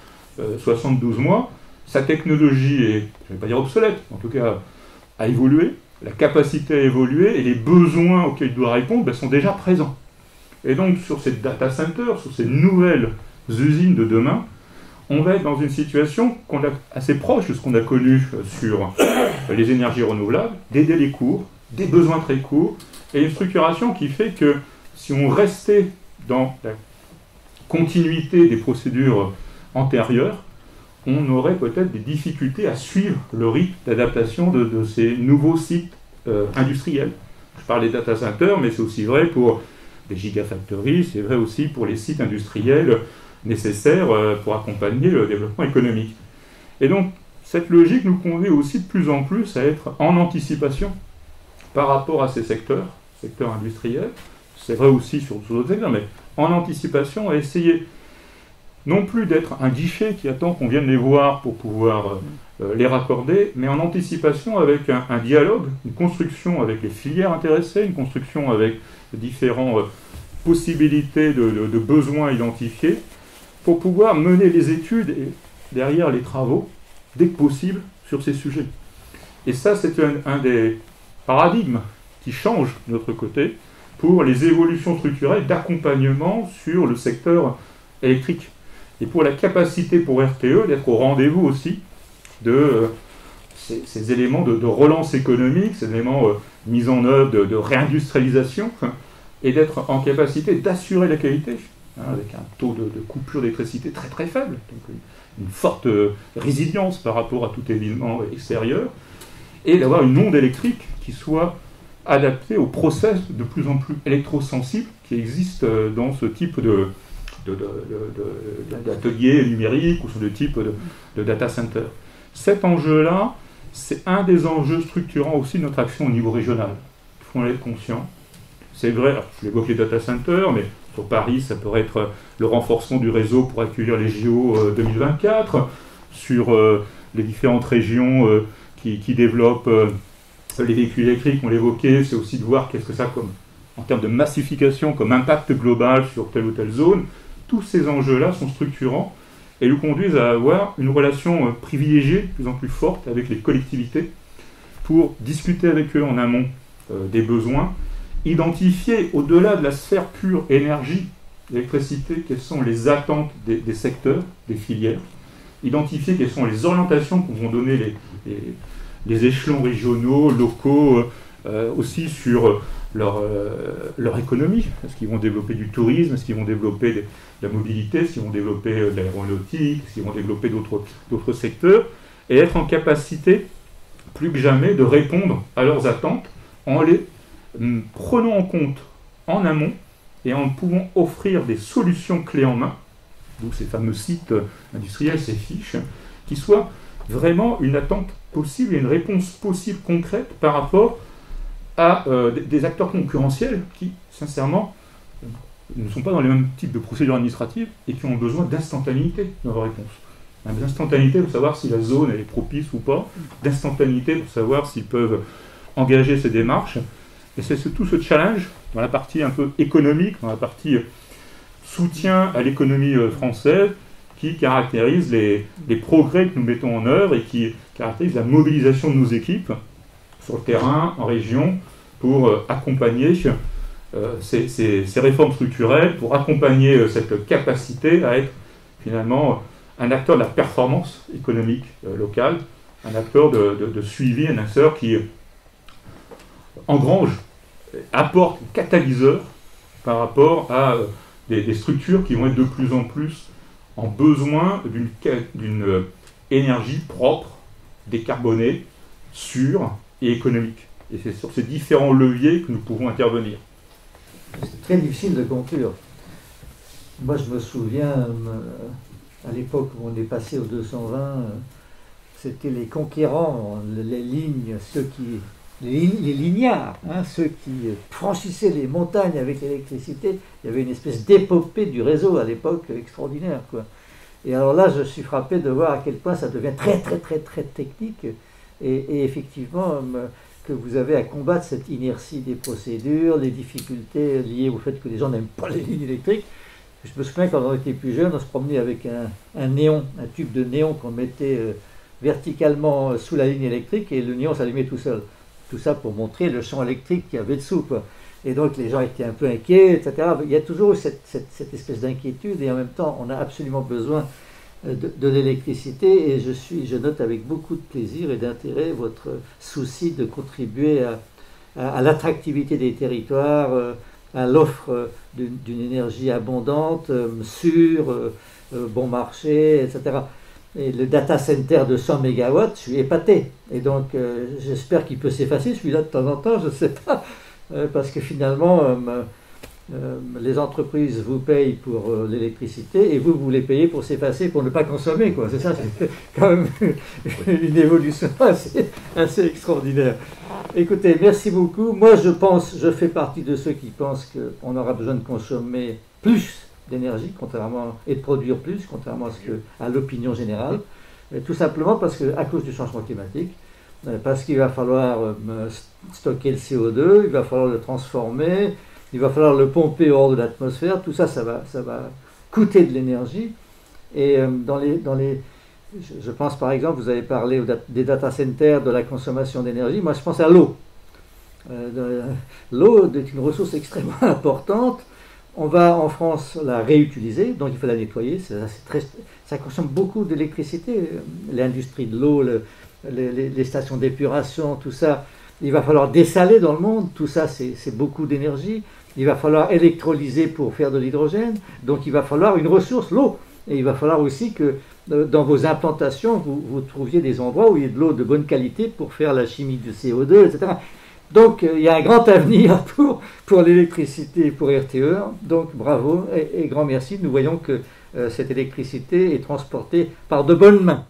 72 mois, sa technologie est, je ne vais pas dire obsolète, en tout cas a évolué, la capacité a évolué et les besoins auxquels il doit répondre sont déjà présents. Et donc sur ces data centers, sur ces nouvelles usines de demain, on va être dans une situation assez proche de ce qu'on a connu sur les énergies renouvelables, des délais courts, des besoins très courts, et une structuration qui fait que si on restait dans la continuité des procédures antérieures, on aurait peut-être des difficultés à suivre le rythme d'adaptation de ces nouveaux sites industriels. Je parle des data centers, mais c'est aussi vrai pour des gigafactories, c'est vrai aussi pour les sites industriels nécessaires pour accompagner le développement économique. Et donc, cette logique nous conduit aussi de plus en plus à être en anticipation par rapport à ces secteurs industriels. C'est vrai aussi sur d'autres secteurs, mais en anticipation à essayer non plus d'être un guichet qui attend qu'on vienne les voir pour pouvoir les raccorder, mais en anticipation avec un dialogue, une construction avec les filières intéressées, une construction avec différentes possibilités de besoins identifiés, pour pouvoir mener les études et derrière les travaux, dès que possible, sur ces sujets. Et ça, c'est un des paradigmes qui change de notre côté pour les évolutions structurelles d'accompagnement sur le secteur électrique. Et pour la capacité pour RTE d'être au rendez-vous aussi de ces éléments de relance économique, ces éléments mis en œuvre de réindustrialisation, et d'être en capacité d'assurer la qualité hein, avec un taux de coupure d'électricité très très faible, donc une forte résilience par rapport à tout événement extérieur, et d'avoir une onde électrique qui soit adaptée au process de plus en plus électrosensible qui existe dans ce type d'atelier numérique ou sur le type de data center. Cet enjeu-là, c'est un des enjeux structurants aussi de notre action au niveau régional. Il faut en être conscient. C'est vrai, je l'évoque les data centers, mais sur Paris, ça pourrait être le renforcement du réseau pour accueillir les JO 2024, sur les différentes régions qui développent les véhicules électriques, on l'évoquait, c'est aussi de voir qu'est-ce que ça a comme, en termes de massification, comme impact global sur telle ou telle zone. Tous ces enjeux-là sont structurants et nous conduisent à avoir une relation privilégiée, de plus en plus forte avec les collectivités, pour discuter avec eux en amont des besoins, identifier au-delà de la sphère pure énergie, électricité, quelles sont les attentes des secteurs, des filières, identifier quelles sont les orientations que vont donner les échelons régionaux, locaux, aussi sur leur économie. Est-ce qu'ils vont développer du tourisme? Est-ce qu'ils vont développer de la mobilité? Est-ce qu'ils vont développer de l'aéronautique? Est-ce qu'ils vont développer d'autres secteurs? Et être en capacité, plus que jamais, de répondre à leurs attentes en les prenant en compte en amont et en pouvant offrir des solutions clés en main, d'où ces fameux sites industriels, ces fiches, qui soient vraiment une attente possible et une réponse possible concrète par rapport à des acteurs concurrentiels qui, sincèrement, ne sont pas dans les mêmes types de procédures administratives et qui ont besoin d'instantanéité dans leur réponse. D'instantanéité pour savoir si la zone est propice ou pas, d'instantanéité pour savoir s'ils peuvent engager ces démarches. Et c'est tout ce challenge dans la partie un peu économique, dans la partie soutien à l'économie française, qui caractérise les progrès que nous mettons en œuvre et qui caractérise la mobilisation de nos équipes sur le terrain, en région, pour accompagner ces réformes structurelles, pour accompagner cette capacité à être finalement un acteur de la performance économique locale, un acteur de suivi, un acteur qui engrange, apporte, catalyseur par rapport à des structures qui vont être de plus en plus en besoin d'une énergie propre, décarbonée, sûre et économique. Et c'est sur ces différents leviers que nous pouvons intervenir. C'est très difficile de conclure. Moi, je me souviens, à l'époque où on est passé au 220, c'était les conquérants, les lignes, les lignards, hein, ceux qui franchissaient les montagnes avec l'électricité. Il y avait une espèce d'épopée du réseau à l'époque extraordinaire, quoi. Et alors là, je suis frappé de voir à quel point ça devient très technique et effectivement que vous avez à combattre cette inertie des procédures, les difficultés liées au fait que les gens n'aiment pas les lignes électriques. Je me souviens quand on était plus jeune, on se promenait avec un néon, un tube de néon qu'on mettait verticalement sous la ligne électrique et le néon s'allumait tout seul. Tout ça pour montrer le champ électrique qu'il y avait dessous, quoi. Et donc les gens étaient un peu inquiets, etc. Il y a toujours cette espèce d'inquiétude et en même temps on a absolument besoin de l'électricité et je note avec beaucoup de plaisir et d'intérêt votre souci de contribuer à l'attractivité des territoires, à l'offre d'une énergie abondante, sûre, bon marché, etc. Et le data center de 100 MW, je suis épaté. Et donc, j'espère qu'il peut s'effacer, celui-là, de temps en temps, je ne sais pas. Parce que finalement, les entreprises vous payent pour l'électricité et vous les payez pour s'effacer, pour ne pas consommer, quoi. C'est ça, c'est quand même une évolution assez extraordinaire. Écoutez, merci beaucoup. Moi, je fais partie de ceux qui pensent qu'on aura besoin de consommer plus d'énergie, et de produire plus, contrairement à l'opinion générale, tout simplement à cause du changement climatique, parce qu'il va falloir stocker le CO2, il va falloir le transformer, il va falloir le pomper hors de l'atmosphère, tout ça, ça va coûter de l'énergie, et je pense par exemple, vous avez parlé des data centers, de la consommation d'énergie, moi je pense à l'eau. L'eau est une ressource extrêmement importante. On va en France la réutiliser, donc il faut la nettoyer. Ça consomme beaucoup d'électricité. L'industrie de l'eau, les stations d'épuration, tout ça. Il va falloir dessaler dans le monde. Tout ça, c'est beaucoup d'énergie. il va falloir électrolyser pour faire de l'hydrogène, donc il va falloir une ressource, l'eau. Et il va falloir aussi que dans vos implantations, vous trouviez des endroits où il y ait de l'eau de bonne qualité pour faire la chimie du CO2, etc. Donc il y a un grand avenir pour l'électricité et pour RTE. Donc bravo et grand merci. Nous voyons que cette électricité est transportée par de bonnes mains.